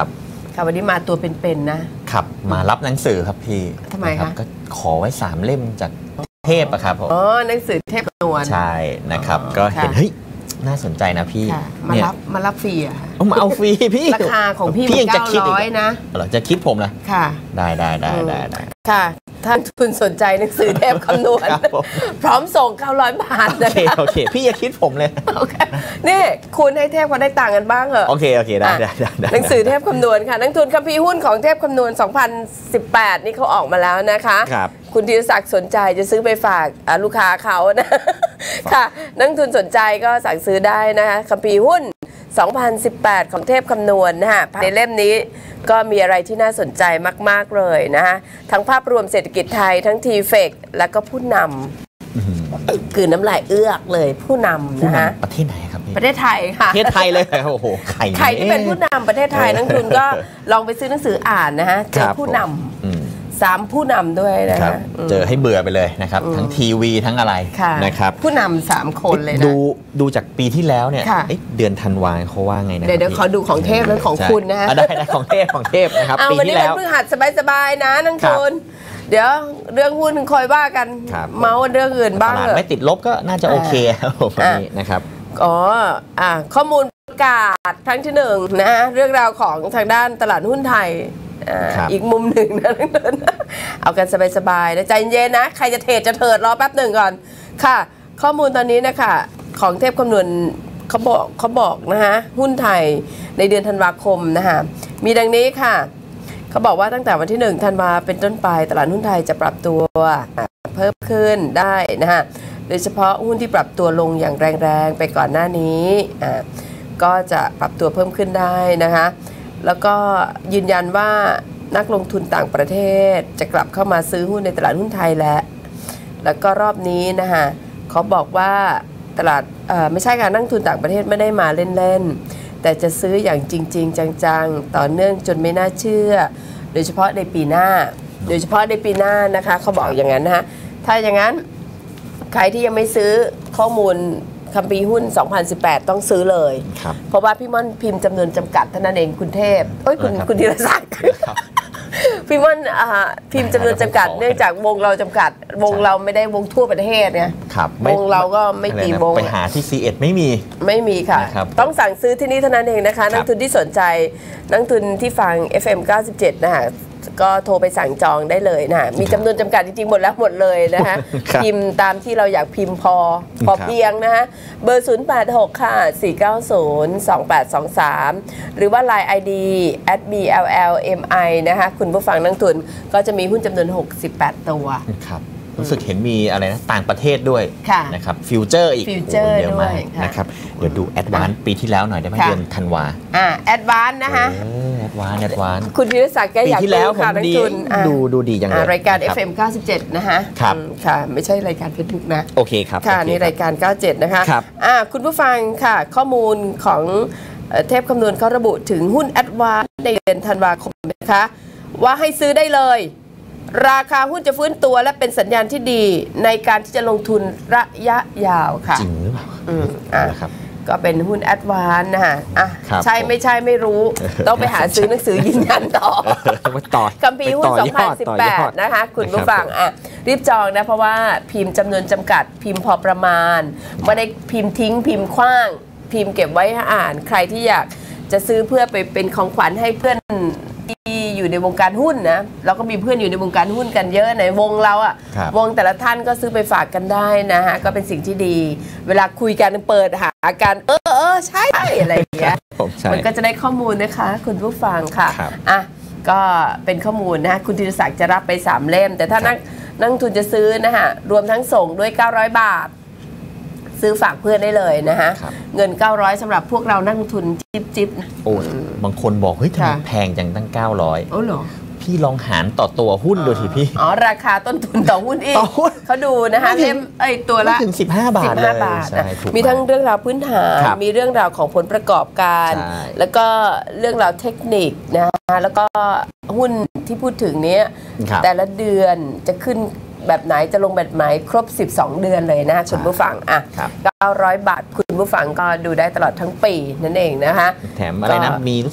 S3: ค่ะวันนี้มาตัวเป็นๆนะครับ
S7: มารับหนังสือครับพี่
S3: ทำไมคะ
S7: ก็ขอไว้สามเล่มจากเทพอะครับผม
S3: อ๋อหนังสือเทพคำนวณ
S7: ใช่นะครับก็เห็นเฮ้ยน่าสนใจนะพี่
S3: มารับมารับฟรีอ่ะ
S7: มาเอาฟรีพี่
S3: ราคาของพี่มันเก้าร้อยนะ
S7: เหรอจะคิดผมนะ
S3: ค่ะ
S7: ได้ได้ได้ได้ได้
S3: ค่ะท่านทุนสนใจหนังสือเทพคำนวณพร้อมส่งเก้าร้อยบาทนะ
S7: โอเคพี่อย่าคิดผมเลย
S3: โอเคนี่คุณให้เทพเขาได้ต่างกันบ้างเหรอ
S7: โอเคโอเคได้ได้
S3: หนังสือเทพคำนวณค่ะนักทุนคัมภีร์หุ้นของเทพคำนวณสองพันสิบแปดนี่เขาออกมาแล้วนะคะ
S7: ครับ
S3: คุณธีรศักดิ์สนใจจะซื้อไปฝากลูกค้าเขานะค่ะนักทุนสนใจก็สั่งซื้อได้นะคะคัมภีร์หุ้นสองพันสิบแปดของเทพคำนวณนะคะในเล่มนี้ก็มีอะไรที่น่าสนใจมากๆเลยนะคะทั้งภาพรวมเศรษฐกิจไทยทั้งทีเฟกแล้วก็ผู้นำคือน้ำลายเอื้อกเลยผู้นำนะคะ
S7: ประเทศไหนครับ
S3: ประเทศไทยค่ะ
S7: ประเทศไทยเลยโอ้โหใคร
S3: ใครที่เป็นผู้นำประเทศไทยนักทุนก็ลองไปซื้อหนังสืออ่านนะฮะเจอผู้นำสามผู้นำด้วยนะคะ
S7: เจอให้เบื่อไปเลยนะครับทั้งทีวีทั้งอะไรนะครับ
S3: ผู้นำสามคนเลยนะ
S7: ดูดูจากปีที่แล้วเนี่ยเดือนธันวาเขาว่าไงนะ
S3: เดี๋ยวขอดูของเทพนั้นของคุณนะ
S7: ได้ได้ของเทพของเทพนะครับปีที่แล้ว
S3: วันนี้เป็นพฤหัสสบายๆนะนักทุนเดี๋ยวเรื่องหุ้นคอยว่ากันเมาเรื่องอื่นบ้าง
S7: ไม่ติดลบก็น่าจะโอเคครับวันนี้นะครับ
S3: อ๋ออ่าข้อมูลประกาศครั้งที่หนึ่งนะเรื่องราวของทางด้านตลาดหุ้นไทยอีกมุมหนึ่งนะเอากันสบายๆนะใจเย็นนะใครจะเทรดจะเถิดรอแป๊บหนึ่งก่อนค่ะข้อมูลตอนนี้นะคะของเทพคำนวณเขาบอกเขาบอกนะฮะหุ้นไทยในเดือนธันวาคมนะคะมีดังนี้ค่ะเขาบอกว่าตั้งแต่วันที่หนึ่งธันวาเป็นต้นไปตลาดหุ้นไทยจะปรับตัวเพิ่มขึ้นได้นะฮะโดยเฉพาะหุ้นที่ปรับตัวลงอย่างแรงๆไปก่อนหน้านี้อ่าก็จะปรับตัวเพิ่มขึ้นได้นะคะแล้วก็ยืนยันว่านักลงทุนต่างประเทศจะกลับเข้ามาซื้อหุ้นในตลาดหุ้นไทยแล้วแล้วก็รอบนี้นะคะเขาบอกว่าตลาดไม่ใช่การนักลงทุนต่างประเทศไม่ได้มาเล่นๆแต่จะซื้ออย่างจริงๆจังๆต่อเนื่องจนไม่น่าเชื่อโดยเฉพาะในปีหน้าโดยเฉพาะในปีหน้านะคะเขาบอกอย่างนั้นนะคะถ้าอย่างนั้นใครที่ยังไม่ซื้อข้อมูลคัมภีร์หุ้นสองพันสิบแปดต้องซื้อเลยเพราะว่าพี่ม่อนพิมพ์จำนวนจำกัดเท่านั้นเองคุณเทพเอ้ยคุณคุณธีรศักดิ์พี่ม่อนพิมพ์จำนวนจำกัดเนื่องจากวงเราจำกัดวงเราไม่ได้วงทั่วประเทศไงวงเราก็ไม่กี่วง
S7: ไปหาที่ ซี เอ็ด ไม่มี
S3: ไม่มีค่ะต้องสั่งซื้อที่นี่เท่านั้นเองนะคะนักทุนที่สนใจนักทุนที่ฟัง เอฟ เอ็ม เก้าสิบเจ็ดนะคะก็โทรไปสั่งจองได้เลยนะมีจำนวนจำกัดจริงๆหมดแล้วหมดเลยนะคะพิมพ์ตามที่เราอยากพิมพ์พอพอเพียงนะคะเบอร์ศูนย์ แปด หก ค่ะ สี่ เก้า ศูนย์ สอง แปด สอง สาม หรือว่า ไลน์ ไอ ดี แอท บี แอล แอล เอ็ม ไอ นะคะคุณผู้ฟังนักทุนก็จะมีหุ้นจำนวนหกสิบแปดตัว
S7: ครับรู้สึกเห็นมีอะไรนะต่างประเทศด้วยนะครับฟิวเจอร์อีก
S3: ฟิวเจอร์ด้วย
S7: นะครับเดี๋ยวดูแอดวานซ์ปีที่แล้วหน่อยได้ไหมเดือนธันวา
S3: อ่าแอดวานซ์นะคะ
S7: แอดวานซ์แอดวานซ์
S3: คุณธีรศักดิ์แกอยาก
S7: ดูค่ะนักทุนดูดูดีจังเลย
S3: รายการ เอฟ เอ็ม เก้าสิบเจ็ดนะคะ
S7: ครับ
S3: ค่ะไม่ใช่รายการเฟซบุ๊กนะ
S7: โอเคครับ
S3: ค่ะนี่รายการเก้าสิบเจ็ดนะคะอ่าคุณผู้ฟังค่ะข้อมูลของเทพคำนวณเขาระบุถึงหุ้นแอดวานซ์ในเดือนธันวาคมนะคะว่าให้ซื้อได้เลยราคาหุ้นจะฟื้นตัวและเป็นสัญญาณที่ดีในการที่จะลงทุนระยะยาวค่ะ
S7: จริงหรือเปล่า
S3: อืมอ่าครับก็เป็นหุ้นแอดวานซ์นะคะอ่ะใช่ไม่ใช่ไม่รู้ต้องไปหาซื้อหนังสือยืนยันต่อ
S7: ต่อ
S3: คัมภีร์หุ้นสองพันสิบแปดนะคะคุณผู้ฟังอ่ะรีบจองนะเพราะว่าพิมพ์จำนวนจำกัดพิมพ์พอประมาณไม่ได้พิมพ์ทิ้งพิมพ์ขว้างพิมพ์เก็บไว้อ่านใครที่อยากจะซื้อเพื่อไปเป็นของขวัญให้เพื่อนที่อยู่ในวงการหุ้นนะเราก็มีเพื่อนอยู่ในวงการหุ้นกันเยอะในวงเราอะวงแต่ละท่านก็ซื้อไปฝากกันได้นะฮะก็เป็นสิ่งที่ดีเวลาคุยกันเปิดหากันเออเออใช่อะไรอย่างเงี้ยมันก็จะได้ข้อมูลนะคะคุณผู้ฟังค่ะอ่ะก็เป็นข้อมูลนะคุณธีรศักดิ์จะรับไปสามเล่มแต่ถ้านักนักทุนจะซื้อนะฮะรวมทั้งส่งด้วยเก้าร้อยบาทซื้อฝากเพื่อนได้เลยนะฮะเงินเก้าร้อยสำหรับพวกเรานักลงทุนจิ๊บจิ๊บ
S7: โอ้บางคนบอกเฮ้ยทำไมแพงจังตั้งเก้าร้อย
S3: โอ้เหรอ
S7: พี่ลองหารต่อตัวหุ้นดูทีพี่
S3: อ๋อราคาต้นทุนต่อหุ้นอีกเขาดูนะคะเล่มไอ้ตัวละ
S7: ถึงสิบห้าบาทเลย
S3: มีทั้งเรื่องราวพื้นฐานมีเรื่องราวของผลประกอบการแล้วก็เรื่องราวเทคนิคนะแล้วก็หุ้นที่พูดถึงเนี้ยแต่ละเดือนจะขึ้นแบบไหนจะลงแบบไหนครบสิบสองเดือนเลยนะคุณผู้ฟังอ่ะเก้าร้อยบาทคุณผู้ฟังก็ดูได้ตลอดทั้งปีนั่นเองนะคะ
S7: แถมอะไรนะมีรู้สึก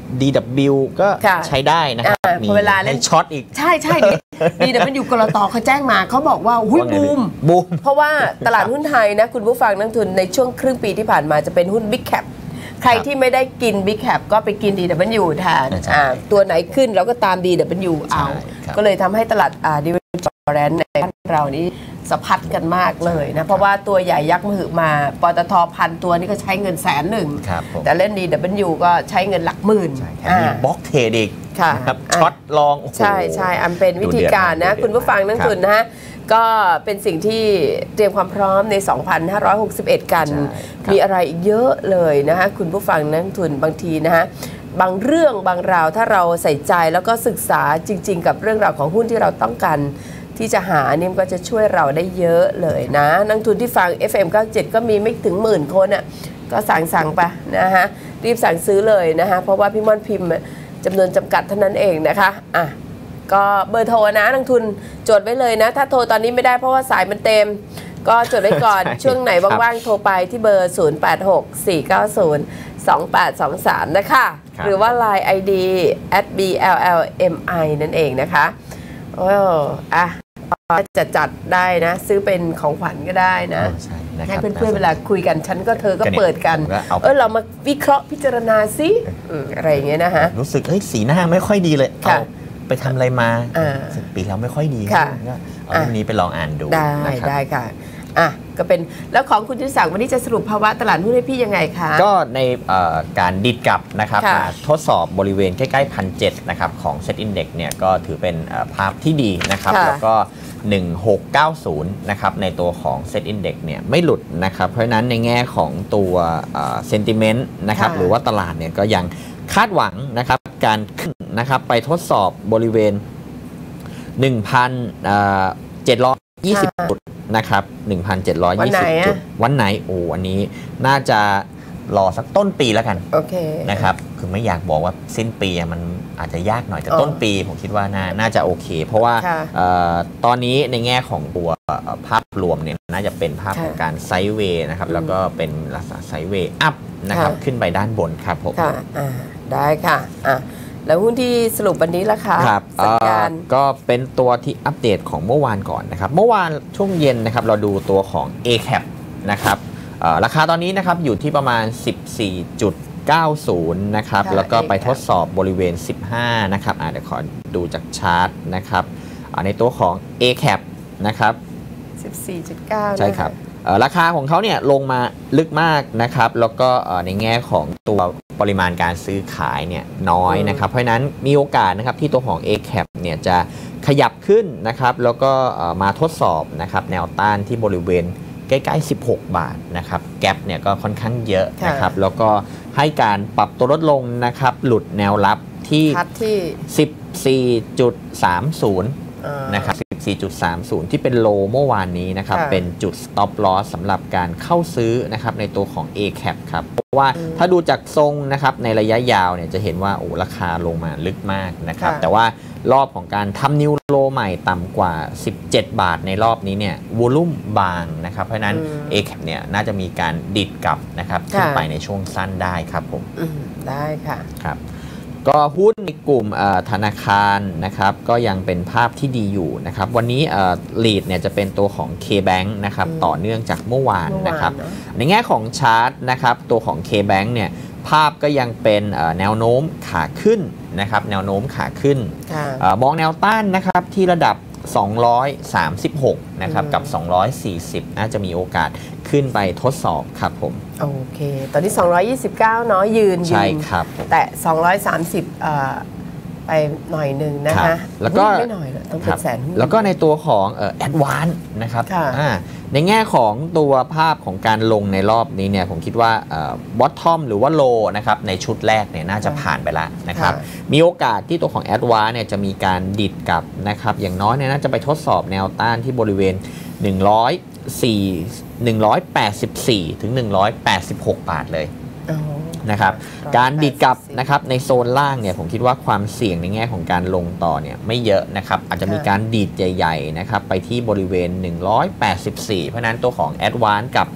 S7: ดี ดับเบิลยู ก็ใช้ได้นะครับมีเวลาเล่นช็อตอีก
S3: ใช่ใช่ดี ดับเบิลยู กลต.เขาแจ้งมาเขาบอกว่าหุ้นบูม
S7: บูม
S3: เพราะว่าตลาดหุ้นไทยนะคุณผู้ฟังนักทุนในช่วงครึ่งปีที่ผ่านมาจะเป็นหุ้น Big Cap ใครที่ไม่ได้กิน Big Cap ก็ไปกิน ดี ดับเบิลยู แทนตัวไหนขึ้นเราก็ตาม ดี ดับเบิลยู เอาก็เลยทำให้ตลาดดิวิเดนด์แรนด์ในบ้านเรานี้สะพัดกันมากเลยนะเพราะว่าตัวใหญ่ยักษ์มหึมาปตทพันตัวนี่ก็ใช้เงินแสนหนึ่งแต่เล่น ดี ดับเบิลยู ก็ใช้เงินหลักหมื่น
S7: มีบล็อกเทรดอีกครับช็อตลอง
S3: ใช่ใช่อันเป็นวิธีการนะคุณผู้ฟังนักทุนนะฮะก็เป็นสิ่งที่เตรียมความพร้อมใน สองพันห้าร้อยหกสิบเอ็ด กันมีอะไรอีกเยอะเลยนะคะคุณผู้ฟังนักทุนบางทีนะฮะบางเรื่องบางราวถ้าเราใส่ใจแล้วก็ศึกษาจริงๆกับเรื่องราวของหุ้นที่เราต้องการที่จะหาเนี่ยก็จะช่วยเราได้เยอะเลยนะนักทุนที่ฟัง เอฟ เอ็ม เก้าสิบเจ็ด ก็มีไม่ถึงหมื่นคนอ่ะก็สั่งสั่งไปนะฮะรีบสั่งซื้อเลยนะคะเพราะว่าพี่ม่อนพิมพ์จำนวนจำกัดเท่านั้นเองนะคะอ่ะก็เบอร์โทรนะนักทุนจดไว้เลยนะถ้าโทรตอนนี้ไม่ได้เพราะว่าสายมันเต็มก็จดไว้ก่อน ช่วงไหนว่างๆโทรไปที่เบอร์ ศูนย์ แปด หก สี่ เก้า ศูนย์ สอง แปด สอง สาม นะคะหรือว่า ไลน์ ไอ ดี แอท บี แอล แอล เอ็ม ไอ นั่นเองนะคะโอ้อ่ะจะจัดได้นะซื้อเป็นของขวัญก็ได้นะให้เพื่อนๆเวลาคุยกันฉันก็เธอก็เปิดกันเออเรามาวิเคราะห์พิจารณาซิอะไรอย่างเงี้ยนะฮะ
S7: รู้สึกเฮ้ยสีหน้าไม่ค่อยดีเลยเอาไปทำอะไรมาปีเราไม่ค่อยดีก็เอาเรื่องนี้ไปลองอ่านดู
S3: ได้ได้ค่ะอ่ะก็เป็นแล้วของคุณจิตศักดิ์วันนี้จะสรุปภาวะตลาดหุ้นให้พี่ยังไงคะ
S7: ก็ในการดิดกลับนะครับทดสอบบริเวณใกล้ๆพันเจ็ดนะครับของเซ็ตอินเด็กซ์เนี่ยก็ถือเป็นภาพที่ดีนะครับแล้วก็หนึ่งพันหกร้อยเก้าสิบนะครับในตัวของเซ็ตอินเด็กซ์เนี่ยไม่หลุดนะครับเพราะฉะนั้นในแง่ของตัวเซนติเมนต์นะครับหรือว่าตลาดเนี่ยก็ยังคาดหวังนะครับการขึ้นนะครับไปทดสอบบริเวณ หนึ่งพันเจ็ดร้อยยี่สิบ จุดนะครับ หนึ่งพันเจ็ดร้อยยี่สิบ จุดวันไหนโอ้อันนี้น่าจะรอสักต้นปีแล้วกัน
S3: โอเค
S7: นะครับคือไม่อยากบอกว่าสิ้นปีมันอาจจะยากหน่อยแต่ต้นปีผมคิดว่าน่าน่าจะโอเคเพราะว่าตอนนี้ในแง่ของตัวภาพรวมเนี่ยน่าจะเป็นภาพของการไซด์เวย์นะครับแล้วก็เป็นลักษณะไซด์เวย์อัพนะครับขึ้นไปด้านบนครับผม
S3: ได้ค่ะอ่ะแล้วหุ้นที่สรุปวันนี้ราคาสัญญาณ
S7: ก็เป็นตัวที่อัปเดตของเมื่อวานก่อนนะครับเมื่อวานช่วงเย็นนะครับเราดูตัวของ เอ แคป นะครับราคาตอนนี้นะครับอยู่ที่ประมาณ สิบสี่จุดเก้าศูนย์ นะครับแล้วก็ไปทดสอบบริเวณสิบห้านะครับเดี๋ยวขอดูจากชาร์ตนะครับในตัวของ เอ แคป นะครับ
S3: สิบสี่จุดเก้า
S7: ใช่ครับราคาของเขาเนี่ยลงมาลึกมากนะครับแล้วก็ในแง่ของตัวปริมาณการซื้อขายเนี่ยน้อยนะครับเพราะฉะนั้นมีโอกาสนะครับที่ตัวของ เอ แคป เนี่ยจะขยับขึ้นนะครับแล้วก็มาทดสอบนะครับแนวต้านที่บริเวณใกล้ๆสิบหกบาทนะครับแกปเนี่ยก็ค่อนข้างเยอะนะครับแล้วก็ให้การปรับตัวลดลงนะครับหลุดแนวรับที่ สิบสี่จุดสามศูนย์ นะครับ สิบสี่จุดสามศูนย์ ที่เป็นโลเมื่อวานนี้นะครับเป็นจุด stop loss สำหรับการเข้าซื้อนะครับในตัวของ เอ แคป ครับเพราะว่าถ้าดูจากทรงนะครับในระยะยาวเนี่ยจะเห็นว่าโอ้ราคาลงมาลึกมากนะครับแต่ว่ารอบของการทำนิวโลใหม่ต่ำกว่าสิบเจ็ดบาทในรอบนี้เนี่ยวอลุ่มบางนะครับเพราะฉะนั้น เอ แคป เนี่ยน่าจะมีการดิดกลับนะครับขึ้นไปในช่วงสั้นได้ครับผม
S3: ได้ค่ะ
S7: ครับก็หุ้นในกลุ่มธนาคารนะครับก็ยังเป็นภาพที่ดีอยู่นะครับวันนี้ลีดเนี่ยจะเป็นตัวของ K-Bank นะครับต่อเนื่องจากเมื่อวานนะครับในแง่ของชาร์ตนะครับตัวของ K-Bank เนี่ยภาพก็ยังเป็นแนวโน้มขาขึ้นนะครับแนวโน้มขาขึ้นมองแนวต้านนะครับที่ระดับสองร้อยสามสิบหกนะครับกับสองร้อยสี่สิบน่าจะมีโอกาสขึ้นไปทดสอบครับผม
S3: โอเคตอนนี้สองร้อยยี่สิบเก้าเนาะยืน
S7: ใช่ครับ
S3: แต่สองร้อยสามสิบเอ่อไปหน่อยหนึ่งนะคะ
S7: แล้วก็
S3: ไม่หน่อยเลยต้องเป็นแสน
S7: แล้วก็ในตัวของเอ่อแอดวานซ์นะครับในแง่ของตัวภาพของการลงในรอบนี้เนี่ยผมคิดว่าบอททอมหรือว่าโลนะครับในชุดแรกเนี่ยน่าจะผ่านไปแล้วนะครับมีโอกาสที่ตัวของแอดวานซ์เนี่ยจะมีการดิดกลับนะครับอย่างน้อยเนี่ยน่าจะไปทดสอบแนวต้านที่บริเวณหนึ่งร้อยสี่ หนึ่งร้อยแปดสิบสี่ถึงหนึ่งร้อยแปดสิบหกบาทเลยนะครับการดิดกลับนะครับในโซนล่างเนี่ยผมคิดว่าความเสี่ยงในแง่ของการลงต่อเนี่ยไม่เยอะนะครับอาจจะมีการดีดใหญ่ๆนะครับไปที่บริเวณหนึ่งร้อยแปดสิบสี่เพราะนั้นตัวของ Advance กับ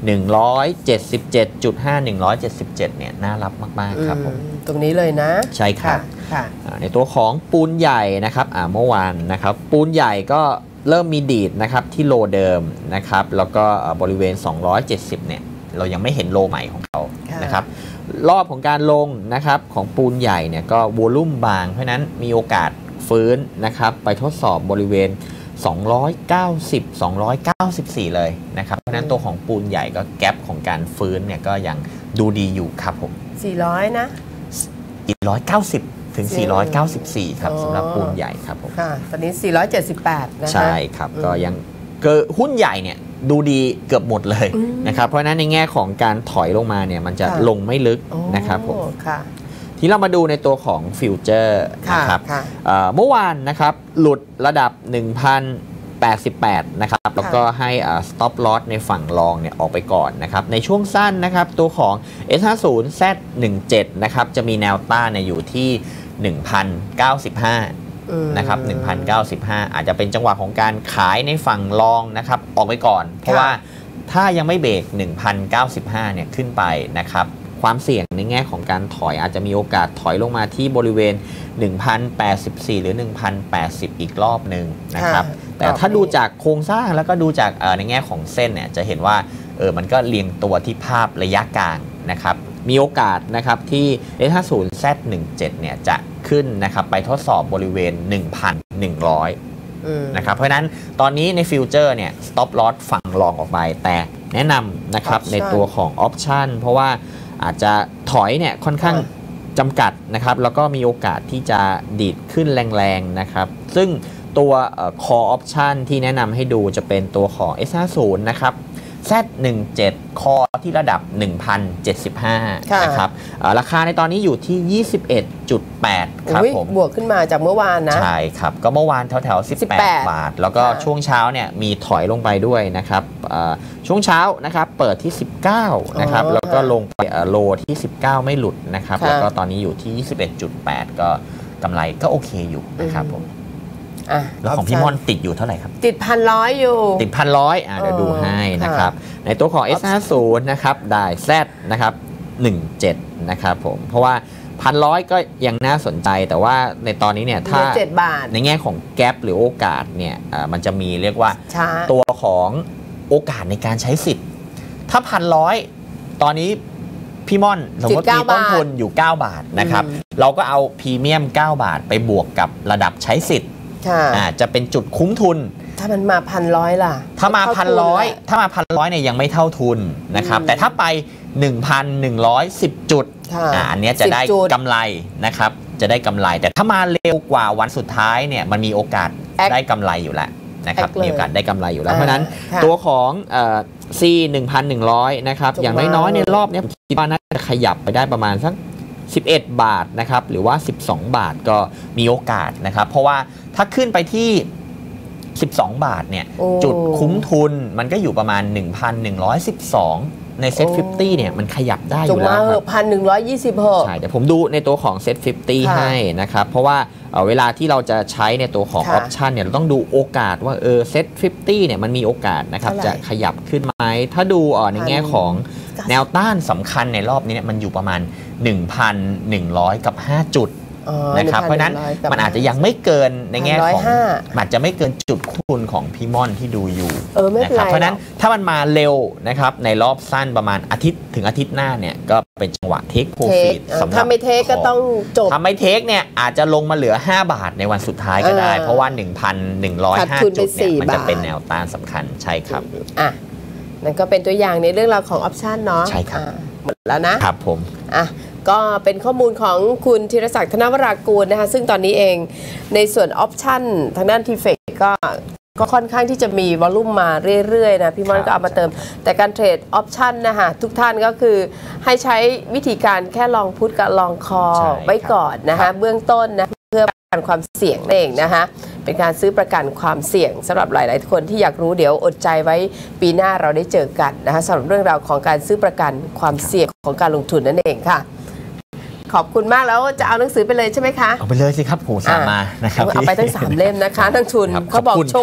S7: หนึ่งร้อยเจ็ดสิบเจ็ดจุดห้า หนึ่งร้อยเจ็ดสิบเจ็ดเนี่ยน่ารับมากๆครับผม
S3: ตรงนี้เลยนะ
S7: ใช่ครับในตัวของปูนใหญ่นะครับเมื่อวานนะครับปูนใหญ่ก็เริ่มมีดีดนะครับที่โลเดิมนะครับแล้วก็บริเวณสองร้อยเจ็ดสิบเนี่ยเรายังไม่เห็นโลใหม่ของเขานะครับรอบของการลงนะครับของปูนใหญ่เนี่ยก็วอลุ่มบางเพราะนั้นมีโอกาสฟื้นนะครับไปทดสอบบริเวณสองร้อยเก้าสิบ สองร้อยเก้าสิบสี่เลยนะครับเพราะนั้นตัวของปูนใหญ่ก็แกปของการฟื้นเนี่ยก็ยังดูดีอยู่ครับผม
S3: สี่ร้อยนะ
S7: สี่ร้อยเก้าสิบถึงสี่ร้อยเก้าสิบสี่ครับสำหรับปูนใหญ่ครับผม
S3: ค่ะตอนนี้สี่ร้อยเจ็ดสิบแปดนะคะ
S7: ใช่ครับก็ยังเกิดหุ้นใหญ่เนี่ยดูดีเกือบหมดเลยนะครับเพราะฉะนั้นในแง่ของการถอยลงมาเนี่ยมันจะลงไม่ลึกนะครับผมที่เรามาดูในตัวของฟิวเจอร์นะครับเมื่อวานนะครับหลุดระดับ หนึ่งพันแปดสิบแปด นะครับแล้วก็ให้ stop loss ในฝั่งรองเนี่ยออกไปก่อนนะครับในช่วงสั้นนะครับตัวของ เอส ห้าสิบ แซด สิบเจ็ด นะครับจะมีแนวต้านเนี่ยอยู่ที่ หนึ่งพันเก้าสิบห้า นะครับ หนึ่งพันเก้าสิบห้า อาจจะเป็นจังหวะของการขายในฝั่งรองนะครับออกไปก่อนเพราะว่าถ้ายังไม่เบรก หนึ่งพันเก้าสิบห้า เนี่ยขึ้นไปนะครับความเสี่ยงในแง่ของการถอยอาจจะมีโอกาสถอยลงมาที่บริเวณ หนึ่งพันแปดสิบสี่ หรือ หนึ่งพันแปดสิบ อีกรอบหนึ่งนะครับแต่ถ้าดูจากโครงสร้างแล้วก็ดูจากในแง่ของเส้นเนี่ยจะเห็นว่าเออมันก็เรียงตัวที่ภาพระยะกลางนะครับมีโอกาสนะครับที่ เอส ห้าสิบ แซด สิบเจ็ด เนี่ยจะขึ้นนะครับไปทดสอบบริเวณ หนึ่งพันหนึ่งร้อย นะครับเพราะฉะนั้นตอนนี้ในฟิวเจอร์เนี่ย stop loss ฝั่งรองออกไปแต่แนะนำนะครับในตัวของ option เพราะว่าอาจจะถอยเนี่ยค่อนข้างจำกัดนะครับแล้วก็มีโอกาสที่จะดีดขึ้นแรงๆนะครับซึ่งตัว call option ที่แนะนำให้ดูจะเป็นตัวของ เอส ห้าสิบ นะครับ แซด สิบเจ็ด คอที่ระดับ หนึ่งพันเจ็ดสิบห้า นะครับราคาในตอนนี้อยู่ที่ ยี่สิบเอ็ดจุดแปด ครับผม
S3: บวกขึ้นมาจากเมื่อวานนะ
S7: ใช่ครับก็เมื่อวานแถวๆสิบแปดบาทแล้วก็ช่วงเช้าเนี่ยมีถอยลงไปด้วยนะครับช่วงเช้านะครับเปิดที่สิบเก้านะครับแล้วก็ลงไปโลที่สิบเก้าไม่หลุดนะครับแล้วก็ตอนนี้อยู่ที่ ยี่สิบเอ็ดจุดแปด ก็กำไรก็โอเคอยู่นะครับผมแล้วของพี่ม่อนติดอยู่เท่าไหร่ครับ
S3: ติดพันร้อยอยู่
S7: ติดพันร้อยอ่าเดี๋ยวดูให้นะครับในตัวของ เอส ห้าสิบ นะครับได้ Z นะครับสิบเจ็ดนะครับผมเพราะว่าพันร้อยก็ยังน่าสนใจแต่ว่าในตอนนี้เนี่ยถ้าในแง่ของแกปหรือโอกาสเนี่ยมันจะมีเรียกว่าตัวของโอกาสในการใช้สิทธิ์ถ้าพันร้อยตอนนี้พี่ม่อนสมมติมีต้นทุนอยู่เก้าบาทนะครับเราก็เอาพรีเมียมเก้าบาทไปบวกกับระดับใช้สิทธิ์จะเป็นจุดคุ้มทุน
S3: ถ้ามันมาพันร้อยล่ะ
S7: ถ้ามาพันร้อยถ้ามาพันร้อยเนี่ยยังไม่เท่าทุนนะครับแต่ถ้าไป หนึ่งพันหนึ่งร้อยสิบ จุดอันนี้จะได้กำไรนะครับจะได้กำไรแต่ถ้ามาเร็วกว่าวันสุดท้ายเนี่ยมันมีโอกาสได้กำไรอยู่แล้วนะครับมีโอกาสได้กำไรอยู่แล้วเพราะนั้นตัวของซี หนึ่งพันหนึ่งร้อย นะครับอย่างน้อยๆในรอบนี้คิดว่าน่าจะขยับไปได้ประมาณสักสิบเอ็ดบาทนะครับหรือว่าสิบสองบาทก็มีโอกาสนะครับเพราะว่าถ้าขึ้นไปที่สิบสองบาทเนี่ยจุดคุ้มทุนมันก็อยู่ประมาณ หนึ่งพันหนึ่งร้อยสิบสอง ในเซ็ตห้าสิบเนี่ยมันขยับได้อยู่แล้วครับ
S3: หนึ่งพันหนึ่งร้อยยี่สิบหก
S7: ใช่เดี๋ยวผมดูในตัวของเซ็ตห้าสิบให้นะครับเพราะว่าเวลาที่เราจะใช้ในตัวของออปชันเนี่ยเราต้องดูโอกาสว่าเออเซ็ตห้าสิบเนี่ยมันมีโอกาสนะครับจะขยับขึ้นไหมถ้าดูในแง่ของแนวต้านสำคัญในรอบนี้เนี่ยมันอยู่ประมาณ หนึ่งพันหนึ่งร้อย กับห้าจุดนะครับเพราะนั้นมันอาจจะยังไม่เกินในแง่ของอาจจะไม่เกินจุดคุณของพี่ม่อนที่ดูอยู่นะครับเพราะนั้นถ้ามันมาเร็วนะครับในรอบสั้นประมาณอาทิตย์ถึงอาทิตย์หน้าเนี่ยก็เป็นจังหวะเทคโปรฟิตสำหรับ
S3: ถ้าไม่เทคก็ต้องจบ
S7: ถ้าไม่เทคเนี่ยอาจจะลงมาเหลือห้าบาทในวันสุดท้ายก็ได้เพราะว่า หนึ่งพันหนึ่งร้อยห้า จุดเนี่ยมันจะเป็นแนวต้านสำคัญใช่ครับ
S3: อ่ะนั่นก็เป็นตัวอย่างในเรื่องราวของออปชันเนาะ
S7: ใช่ครับ
S3: หมดแล้วนะครับ
S7: ผม
S3: อ่ะก็เป็นข้อมูลของคุณธีรศักดิ์ธนวรากูลนะคะซึ่งตอนนี้เองในส่วนออปชันทางด้านทีเฟกก็ก็ค่อนข้างที่จะมีวอลลุ่มมาเรื่อยๆนะพี่ม่อนก็เอามาเติมแต่การเทรดออปชันนะคะทุกท่านก็คือให้ใช้วิธีการแค่ลองพุทกับลองคอไว้ก่อนนะคะเบื้องต้นนะเพื่อประกันความเสี่ยงเองนะคะเป็นการซื้อประกันความเสี่ยงสำหรับหลายๆคนที่อยากรู้เดี๋ยวอดใจไว้ปีหน้าเราได้เจอกันนะคะสำหรับเรื่องราวของการซื้อประกันความเสี่ยงของการลงทุนนั่นเองค่ะขอบคุณมากแล้วจะเอาหนังสือไปเลยใช่ไหมคะ
S7: เอาไปเลยสิครับโหสามมานะครับ
S3: เอาไปทั้งสามเล่มนะคะนักทุนเขาบอกช่วง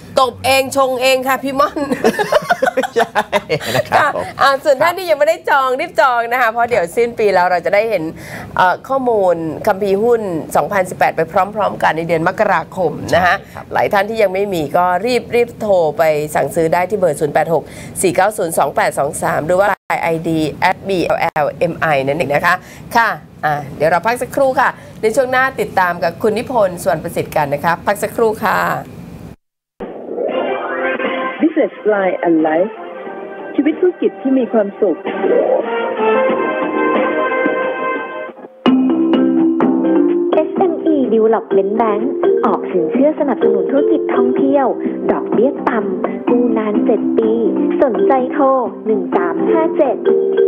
S3: ตบเองชงเองค่ะพี่ม่อน
S7: ใช่นะครับ
S3: อ่าส่วนท่านที่ยังไม่ได้จองรีบจองนะคะเพราะเดี๋ยวสิ้นปีแล้วเราจะได้เห็นข้อมูลคัมภีร์หุ้นสองพันสิบแปดไปพร้อมๆกันในเดือนมกราคมนะคะหลายท่านที่ยังไม่มีก็รีบรีบโทรไปสั่งซื้อได้ที่เบอร์ศูนย์ แปด หก สี่ เก้า ศูนย์ สอง แปด สอง สามหรือว่า ไอ ดี แอท บี แอล แอล เอ็ม ไอ นั่นเองนะคะค่ะอ่าเดี๋ยวเราพักสักครู่ค่ะในช่วงหน้าติดตามกับคุณนิพนธ์ส่วนประสิทธิ์กันนะคะพักสักครู่ค่ะ
S1: Business Line and Life ชีวิตธุรกิจที่มีความสุข
S2: เอส เอ็ม อี Development Bank ออกสินเชื่อสนับสนุนธุรกิจท่องเที่ยวดอกเบี้ยต่ำกู้นานเจ็ดปีสนใจโทรหนึ่งสามห้าเจ็ด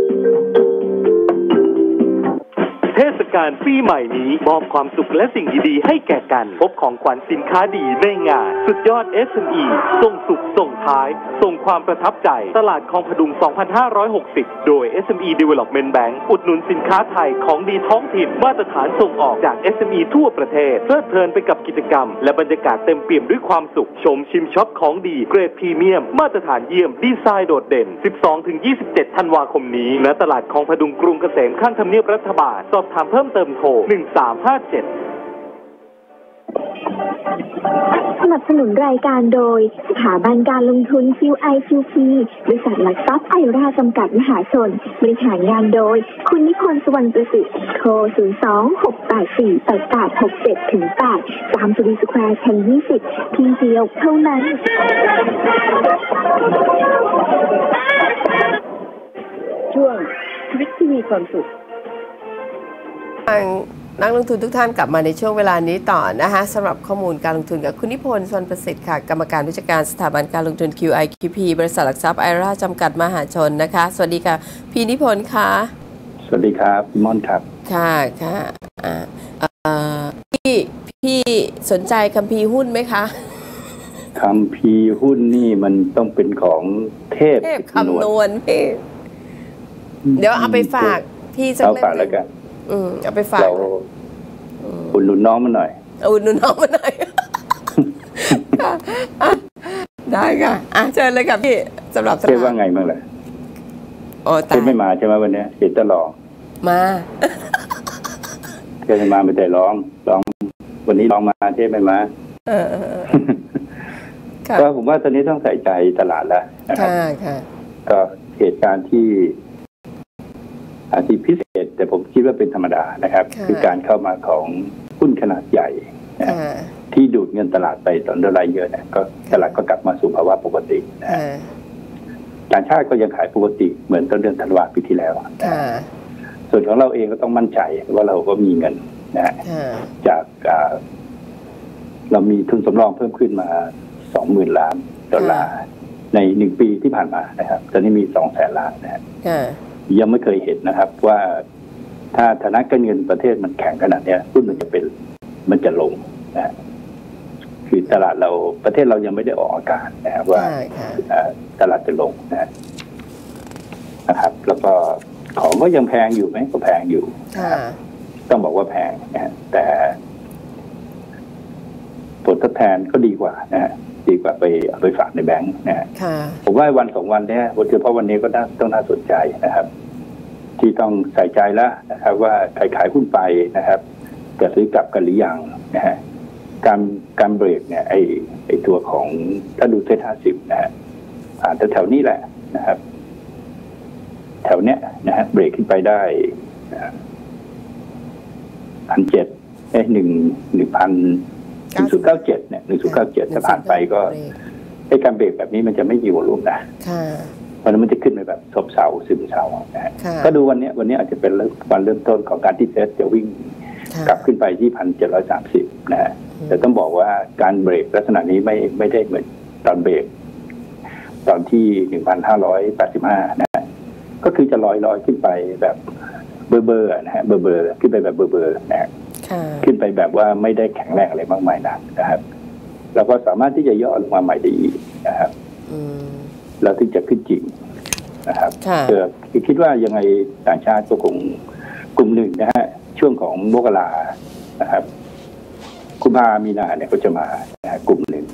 S5: เทศกาลปีใหม่นี้มอบความสุขและสิ่งดีๆให้แก่กันพบของขวัญสินค้าดีในงานสุดยอด เอส เอ็ม อี ส่งสุขส่งท้ายส่งความประทับใจตลาดคลองพดุง สองพันห้าร้อยหกสิบ โดย เอส เอ็ม อี Development Bank อุดหนุนสินค้าไทยของดีท้องถิ่นมาตรฐานส่งออกจาก เอส เอ็ม อี ทั่วประเทศเพลิดเพลินไปกับกิจกรรมและบรรยากาศเต็มเปี่ยมด้วยความสุขชมชิมช็อปของดีเกรดพรีเมียมมาตรฐานเยี่ยมดีไซน์โดดเด่น สิบสองถึงยี่สิบเจ็ด ธันวาคมนี้ณตลาดคลองพดุงกรุงเกษมข้างทำเนียบรัฐบาลสอบถามเพิ่มเติมโทรหนึ่งสามห้าเจ็ด
S2: สนับสนุนรายการโดยสถาบันการลงทุน คิว ไอ คิว พี บริษัทหลักทรัพย์ไอราจำกัดมหาชนบริหารงานโดยคุณนิพนธ์สุวรรณประสิทธิ์โทร ศูนย์ สอง หก แปด สี่ แปด แปด หก เจ็ด ถึง แปด ตามสุริสแควร์ชั้นยี่สิบทีเดียวเท่านั้น
S1: ช่วงชีวิตที่มีความสุข
S3: นักลงทุนทุกท่านกลับมาในช่วงเวลานี้ต่อนะคะสำหรับข้อมูลการลงทุนกับคุณนิพนธ์ สุวรรณประสิทธิ์ค่ะกรรมการผู้จัดการสถาบันการลงทุน คิว ไอ คิว พี บริษัทหลักทรัพย์ไอราจำกัดมหาชนนะคะสวัสดีค่ะพี่นิพนธ์ค่ะ
S4: สวัสดีครับม่อนครับ
S3: ค่ะค่ะอ่าพี่พี่สนใจคัมภีร์หุ้นไหมคะ
S4: คัมภีร์หุ้นนี่มันต้องเป็นของเทพ
S3: เทพคำนวณพี่เดี๋ยวเอาไปฝากพี่สักเล่มนึงอืมเอาไปฝาก
S4: เราอุดหนุนน้องมาหน่อย
S3: อุดหนุนน้องมาหน่อยได้ค่ะอ่ะเชิญเลยค่ะพี่สำหรับ
S4: เทพว่าไงบ้างล่ะ
S3: โอ้
S4: เทพไม่มาใช่ไหมวันนี้เห็นจะร้อง
S3: มา
S4: เทพไม่มาไม่ได้ร้องร้องวันนี้ร้องมาเทพไม่มาก็ผมว่าตอนนี้ต้องใส่ใจตลาดแล้วนะครับก็เหตุการณ์ที่อาจจะพิเศษแต่ผมคิดว่าเป็นธรรมดานะครับคือการเข้ามาของหุ้นขนาดใหญ่นะที่ดูดเงินตลาดไปตอนเท่าไรเยอะนะก็ตลาดก็กลับมาสู่ภาวะปกตินะต่างชาติก็ยังขายปกติเหมือนต้นเดือนธันวาคมปีที่แล้วส่วนของเราเองก็ต้องมั่นใจว่าเราก็มีเงินนะจากเรามีทุนสำรองเพิ่มขึ้นมาสองหมื่นล้านดอลลาร์ในหนึ่งปีที่ผ่านมานะครับตอนนี้มีสองแสนล้านนะยังไม่เคยเห็นนะครับว่าถ้าฐานะการเงินประเทศมันแข็งขนาดนี้หุ้นมันจะเป็นมันจะลงนะคือตลาดเราประเทศเรายังไม่ได้ออกอาการนะครับว่าตลาดจะลงนะนะครับแล้วก็ของก็ยังแพงอยู่ไหมก็แพงอยู่ต้องบอกว่าแพงนะแต่ผลทดแทนก็ดีกว่านะดีกว่าไปเอาไปฝากในแบงค์นะผมว่าวันสองวันนี้วันเฉพาะวันนี้ก็ต้องน่าสนใจนะครับที่ต้องใส่ใจแล้วนะครับว่าใครขายหุ้นไปนะครับจะซื้อกลับกันหรือยังนะฮะการการเบรกเนี่ยไอไอตัวของถ้าดูเซ็ตห้าสิบนะฮะผ่านแถวๆนี้แหละนะครับแถวเนี้ยนะฮะเบรกขึ้นไปได้พันเจ็ดเอ้หนึ่งหนึ่งพันหนึ่งศูนย์เก้าเจ็ดเนี่ยหนึ่งศูนย์เก้าเจ็ดจะผ่านไปก็ไอ้การเบรกแบบนี้มันจะไม่มีวอลุ่มนะเพราะนั้นมันจะขึ้นไปแบบซบเซาซึมเซานะก็ดูวันนี้วันนี้อาจจะเป็นวันเริ่มต้นของการที่เซ็ตจะวิ่งกลับขึ้นไปที่พันเจ็ดร้อยสามสิบนะฮะแต่ต้องบอกว่าการเบรกลักษณะนี้ไม่ไม่ได้เหมือนตอนเบรกตอนที่หนึ่งพันห้าร้อยแปดสิบห้านะฮะก็คือจะลอยลอยขึ้นไปแบบเบอร์เบอร์นะฮะเบอร์เบอร์ขึ้นไปแบบเบอร์เบอร์นะฮะขึ้นไปแบบว่าไม่ได้แข็งแรงอะไรมากมายนักนะครับแล้วก็สามารถที่จะย่อลงมาใหม่ได้อีกนะครับแล้วถึงจะขึ้นจริงนะครับเออคิดว่ายังไงต่างชาติก็คงกลุ่มหนึ่งนะฮะช่วงของมกรานะครับกุมภามีนาเนี่ยก็จะมานะฮะกลุ่มหนึ่ง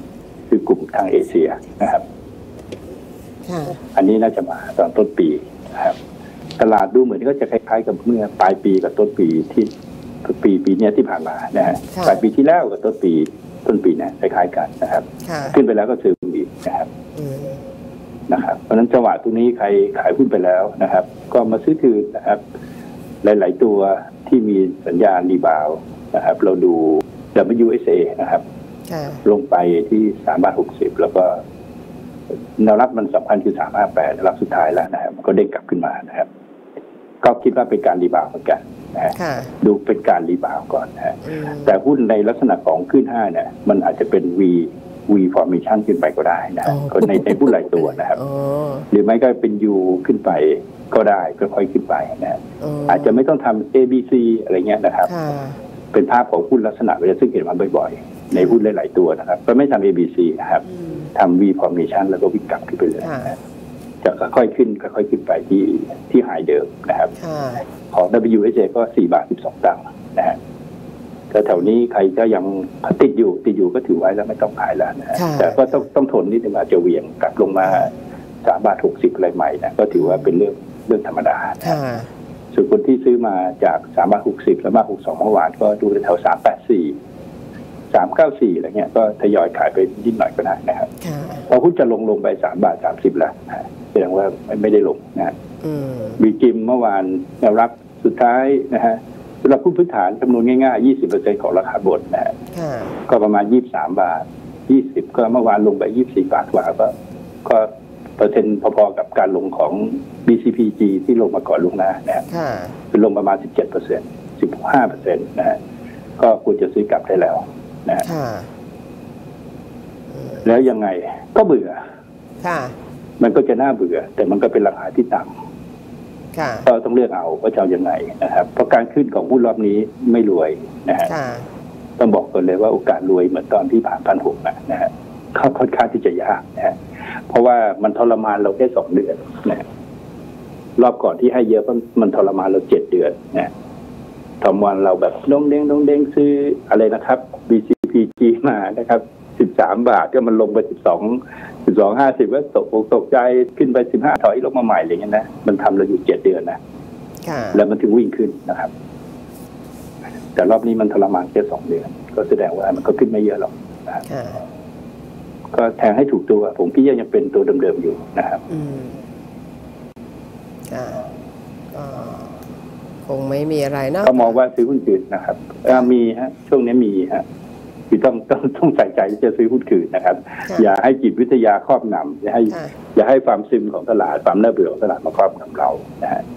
S8: คือกลุ่มทางเอเชียนะครับอันนี้น่าจะมาตอนต้นปีนะครับตลาดดูเหมือนก็จะคล้ายๆกับเมื่อปลายปีกับต้นปีที่ปีปีนี้ที่ผ่านมานะฮะปลายปีที่แล้วกับต้นปีต้นปีเนี่ยคล้ายๆกันนะครับขึ้นไปแล้วก็ซื้ออีกนะครับนะครับเพราะฉะนั้นจังหวะตรงนี้ใครขายหุ้นไปแล้วนะครับก็มาซื้อคืนนะครับหลายๆตัวที่มีสัญญาณรีบาวนะครับเราดู ดับเบิลยู เอส เอ นะครับลงไปที่สามบาทหกสิบแล้วก็แนวรับมันสำคัญคือสามห้าแปดแนวรับสุดท้ายแล้วนะครับมันก็เด้งกลับขึ้นมานะครับก็คิดว่าเป็นการรีบาวเหมือนกันนะฮะดูเป็นการรีบาวก่อนนะฮะแต่หุ้นในลักษณะของขึ้นห้าเนี่ยมันอาจจะเป็น V V formation ขึ้นไปก็ได้นะก็ในในหุ้นหลายตัวนะครับหรือไม่ก็เป็น U ขึ้นไปก็ได้ค่อยๆขึ้นไปนะอาจจะไม่ต้องทำ A B C อะไรเงี้ยนะครับเป็นภาพของหุ้นลักษณะเวลาซึ่งเห็นมาบ่อยๆในหุ้นหลายๆตัวนะครับก็ไม่ทำ A B C นะครับทำ V formation แล้วก็วิ่งกลับขึ้นไปเลยจะค่อยๆขึ้นค่อยๆขึ้นไปที่ที่หายเดิมนะครับของ ดับเบิลยู เอส เอ ก็สี่บาทสิบสองตังค์นะฮะแต่แถวนี้ใครก็ยังติดอยู่ติดอยู่ก็ถือไว้แล้วไม่ต้องขายแล้วนะแต่ก็ต้องต้องทนนิดนึงอาจจะเหวี่ยงกลับลงมาสามบาทหกสิบอะไรใหม่นะก็ถือว่าเป็นเรื่องเรื่องธรรมดาส่วนคนที่ซื้อมาจากสามบาทหกสิบแล้วมาหกสองเมื่อวานก็ดูแถวสามแปดสี่สามเก้าสี่อะไรเงี้ยก็ทยอยขายไปนิดหน่อยก็ได้นะครับพอหุ้นจะลงลงไปสามบาทสามสิบแล้วแสดงว่าไม่ได้ลงนะบีจิมเมื่อวานแนวรับสุดท้ายนะฮะสำหรับผู้พื้นฐานคำนวณง่ายๆ ยี่สิบเปอร์เซ็นต์ ของราคาบนนะฮะก็ประมาณยี่สิบสามบาทยี่สิบก็เมื่อวานลงไปยี่สิบสี่บาทกว่าก็ก็เปอร์เซ็นต์พอๆกับการลงของ บี ซี พี จี ที่ลงมาก่อนลงหน้านะฮะเป็นลงประมาณ สิบเจ็ดเปอร์เซ็นต์ สิบห้าเปอร์เซ็นต์ นะฮะก็ควรจะซื้อกลับได้แล้วนะฮะแล้วยังไงก็เบื่อมันก็จะน่าเบื่อแต่มันก็เป็นราคาที่ต่ำก็ต้องเลือกเอาว่าจะเอายังไงนะครับเพราะการขึ้นของหุ้นรอบนี้ไม่รวยนะฮะต้องบอกกันเลยว่าโอกาสรวยเหมือนตอนที่ผ่านพันหกนะฮะเขาค่อนข้างที่จะยากนะฮะเพราะว่ามันทรมานเราแค่สองเดือนนะรอบก่อนที่ให้เยอะมันทรมานเราเจ็ดเดือนนะทำวันเราแบบน้องเด้งน้องเด้งซื้ออะไรนะครับ บี ซี พี จี มานะครับสิบสามบาทก็มันลงไปสิบสอง สิบสอง ห้าสิบก็ตกตกใจขึ้นไปสิบห้าถอยลงมาใหม่อะไรเงี้ยนะมันทำเราอยู่เจ็ดเดือนนะแล้วมันถึงวิ่งขึ้นนะครับแต่รอบนี้มันทรมานแค่สองเดือนก็แสดงว่ามันก็ขึ้นไม่เยอะหรอกนะก็แทงให้ถูกตัวผมพี่ยังเป็นตัวเดิมๆอยู่นะครับ
S3: คงไม่มีอะไรนะ
S8: เขามองว่าซื้อหุ้นคืนนะครับมีฮะช่วงนี้มีฮะคือต้องต้องต้องใส่ใจที่จะซื้อหุ้นคืนนะครับอย่าให้จิตวิทยาครอบงำอย่าให้อย่าให้ความซึมของตลาดความน่าเบื่อของตลาดมาครอบงำเรานะฮะ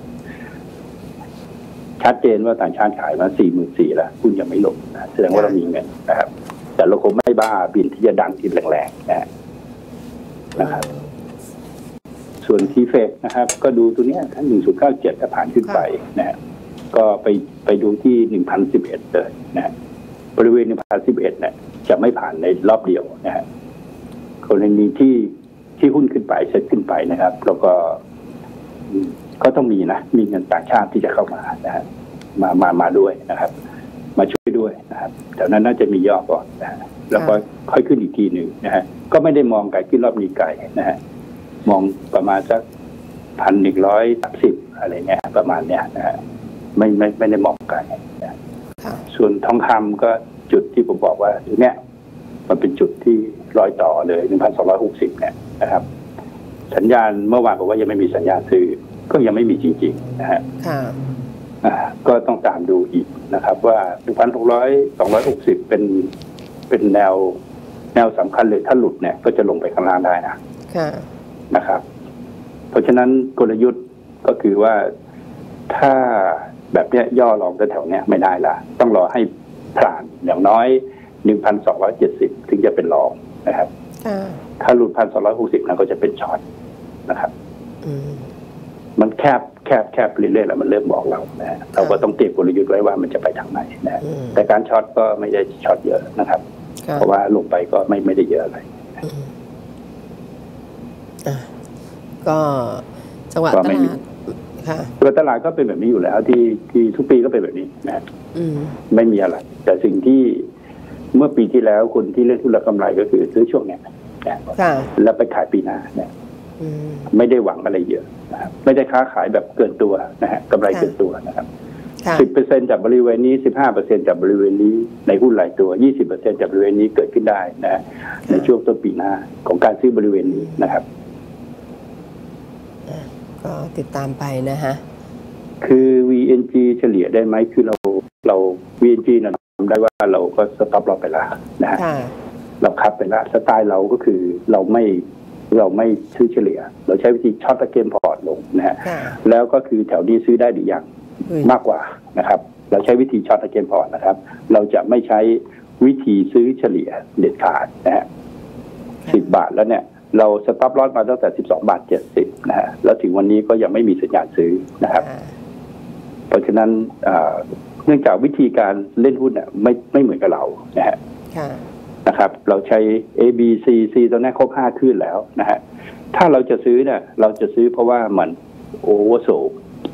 S8: ชัดเจนว่าต่างชาติขายมาสี่หมื่นสี่แล้วหุ้นยังไม่ลงนะแสดงว่าเรามีเงินนะครับแต่เราคงไม่บ้าบินที่จะดังทีแรงๆนะนะครับส่วนทีเฟกนะครับก็ดูตัวนี้ท่านหนึ่งศูนย์เก้าเจ็ดจะผ่านขึ้นไปนะฮะก็ไปไปดูที่หนึ่งพันสิบเอ็ดเลยนะบริเวณหนึ่งพันสิบเอ็ดเนี่ยจะไม่ผ่านในรอบเดียวนะฮะกรณีที่ที่หุ้นขึ้นไปเซ็ตขึ้นไปนะครับแล้วก็ก็ต้องมีนะมีเงินต่างชาติที่จะเข้ามานะฮะมามามาด้วยนะครับมาช่วยด้วยนะครับแต่นั้นน่าจะมีย่อก่อนนะฮะแล้วก็ค่อยขึ้นอีกทีหนึ่งนะฮะก็ไม่ได้มองไกลขึ้นรอบนี้ไกลนะฮะมองประมาณสักพันหนึ่งร้อยสามสิบอะไรเงี้ยประมาณเนี้ยนะฮะไม่ไม่ไม่ได้มองไกลนะส่วนทองคำก็จุดที่ผมบอกว่าเนี่ยมันเป็นจุดที่รอยต่อเลยหนึ่งพันสองร้อยหกสิบเนี่ยนะครับสัญญาณเมื่อวานบอกว่ายังไม่มีสัญญาณซื้อก็ยังไม่มีจริงๆนะฮะก็ต้องตามดูอีกนะครับว่า หนึ่งพันหกร้อย สองร้อยหกสิบ เป็นเป็นแนวแนวสำคัญเลยถ้าหลุดเนี่ยก็จะลงไปข้างล่างได้นะนะครับเพราะฉะนั้นกลยุทธ์ก็คือว่าถ้าแบบเนี้ยย่อลงแถวเนี้ยไม่ได้ละต้องรอให้ผ่านอย่างน้อย หนึ่งพันสองร้อยเจ็ดสิบ ถึงจะเป็นรองนะครับถ้าหลุด หนึ่งพันสองร้อยหกสิบ นั้นก็จะเป็นช็อตนะครับมันแคบแคบแคบเรื่อยๆแล้วมันเริ่มบอกเรานะเราก็ต้องเตรียมกลยุทธ์ไว้ว่ามันจะไปทางไหนนะแต่การช็อตก็ไม่ได้ช็อตเยอะนะครับเพราะว่าลงไปก็ไม่ไม่ได้เยอะอะไร
S3: ก็จังหวะตลาดค่ะ
S8: ตัวตลาดก็เป็นแบบนี้อยู่แล้วที่ที่ทุกปีก็เป็นแบบนี้นะไม่มีอะไรแต่สิ่งที่เมื่อปีที่แล้วคนที่เล่นหุ้นละกำไรก็คือซื้อช่วงเนี้ยนะแล้วไปขายปีหน้าเนี่ยไม่ได้หวังอะไรเยอะนะครับไม่ได้ค้าขายแบบเกินตัวนะฮะกำไรเกินตัวนะครับสิบเปอร์เซ็นต์จากบริเวณนี้สิบห้าเปอร์เซ็นต์จากบริเวณนี้ในหุ้นรายตัวยี่สิบเปอร์เซ็นต์จากบริเวณนี้เกิดขึ้นได้นะในช่วงต้นปีหน้าของการซื้อบริเวณนี้นะครับ
S3: ก็ติดตามไปนะฮะ
S8: คือ วี เอ็น จี เฉลี่ยได้ไหมคือเราเรา วี เอ็น จี นะทำได้ว่าเราก็สต็อปเราไปแล้วนะฮะเราคัดไปแล้วสไตล์เราก็คือเราไม่เราไม่ซื้อเฉลี่ยเราใช้วิธีช็อตตะเกมพอร์ตลงนะฮะแล้วก็คือแถวนี้ซื้อได้หรือยังมากกว่านะครับเราใช้วิธีช็อตตะเกมพอร์ตนะครับเราจะไม่ใช้วิธีซื้อเฉลี่ยเด็ดขาดนะฮะสิบบาทแล้วเนี่ยเราสต็อปลอสมาตั้งแต่สิบสองบาทเจ็ดสิบนะฮะแล้วถึงวันนี้ก็ยังไม่มีสัญญาณซื้อนะครับเพราะฉะนั้นเนื่องจากวิธีการเล่นหุ้นเนี่ยไม่ไม่เหมือนกับเรานะฮะนะครับเราใช้ A B C C ตอนนี้ครบห้าขึ้นแล้วนะฮะถ้าเราจะซื้อเนี่ยเราจะซื้อเพราะว่ามันโอเวอร์โซล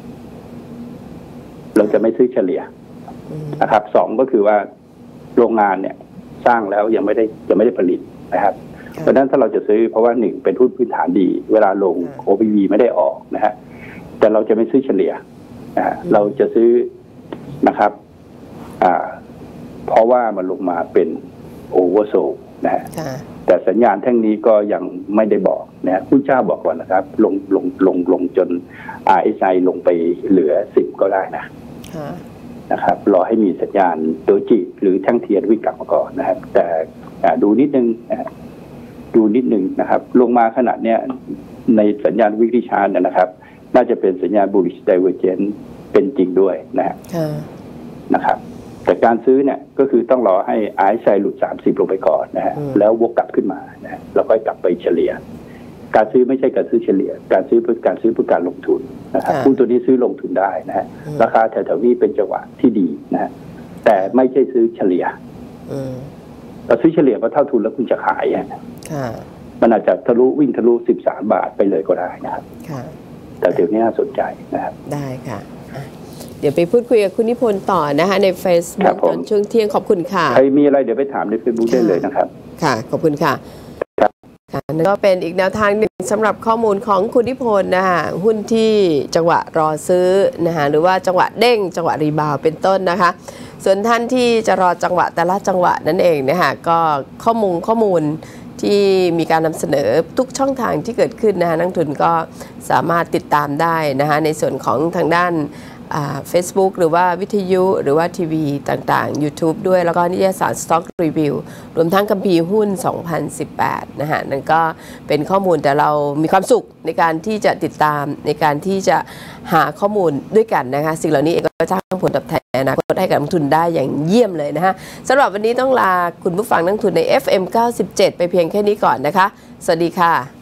S8: เราจะไม่ซื้อเฉลี่ยนะครับสองก็คือว่าโรงงานเนี่ยสร้างแล้วยังไม่ได้ยังไม่ได้ผลิตนะครับเพราะฉะนั้นถ้าเราจะซื้อเพราะว่าหนึ่งเป็นหุ้นพื้นฐานดีเวลาลง โอ พี วี ไม่ได้ออกนะฮะแต่เราจะไม่ซื้อเฉลี่ยนะฮะเราจะซื้อนะครับอ่าเพราะว่ามันลงมาเป็นโอเวอร์โซลนะฮะแต่สัญญาณแท่งนี้ก็ยังไม่ได้บอกนะฮะผู้เจ้าบอกก่อนนะครับลงลงลงลงจน อาร์ เอส ไอ ลงไปเหลือสิบก็ได้นะนะครับรอให้มีสัญญาณโดจิหรือแท่งเทียนวิ่งกลับมาก่อนนะครับแต่ดูนิดนึงนะดูนิดนึงนะครับลงมาขนาดเนี้ยในสัญญาณวิกฤตชาร์ตนะครับน่าจะเป็นสัญญาณ bullish divergence เป็นจริงด้วยนะฮะนะครับแต่การซื้อเนี่ยก็คือต้องรอให้ อาร์ เอส ไอ หลุดสามสิบลงไปก่อนนะฮะแล้ววกกลับขึ้นมานะฮะแล้วก็กลับไปเฉลี่ยการซื้อไม่ใช่การซื้อเฉลี่ยการซื้อเพื่อการซื้อเพื่อการลงทุนนะครับหุ้นตัวนี้ซื้อลงทุนได้นะฮะราคาแถวๆนี้เป็นจังหวะที่ดีนะฮะแต่ไม่ใช่ซื้อเฉลี่ยเราซื้อเฉลี่ยพอเท่าทุนแล้วคุณจะขายอ่ะมันอาจจะทะลุวิ่งทะลุสิบสามบาทไปเลยก็ได้นะครับแต่เดี๋ยวนี้น่าสนใจนะครับ
S3: ได้ค่ะเดี๋ยวไปพูดคุยกับคุณนิพนธ์ต่อนะคะใน Facebook ตอนช่วงเที่ยงขอบคุณค่ะ
S8: ใครมีอะไรเดี๋ยวไปถามใน Facebook ได้เลยนะครับ
S3: ค่ะขอบคุณค่ะค่ะนั่นก็เป็นอีกแนวทางหนึ่งสำหรับข้อมูลของคุณนิพนธ์นะคะหุ้นที่จังหวะรอซื้อนะคะหรือว่าจังหวะเด้งจังหวะรีบาวเป็นต้นนะคะส่วนท่านที่จะรอจังหวะแต่ละจังหวะนั่นเองนะคะก็ข้อมูลข้อมูลที่มีการนำเสนอทุกช่องทางที่เกิดขึ้นนะคะนักทุนก็สามารถติดตามได้นะคะในส่วนของทางด้านเฟซบุ๊กหรือว่าวิทยุหรือว่าทีวีต่างๆ YouTube ด้วยแล้วก็นิตยสาร Stock Review รวมทั้งคัมภีร์หุ้น สองพันสิบแปด นะฮะนั่นก็เป็นข้อมูลแต่เรามีความสุขในการที่จะติดตามในการที่จะหาข้อมูลด้วยกันนะคะสิ่งเหล่านี้เองก็สร้างผลตอบแทนอนาคตให้กับนักทุนได้อย่างเยี่ยมเลยนะคะสำหรับวันนี้ต้องลาคุณผู้ฟังนักทุนใน เอฟ เอ็ม เก้าสิบเจ็ด ไปเพียงแค่นี้ก่อนนะคะสวัสดีค่ะ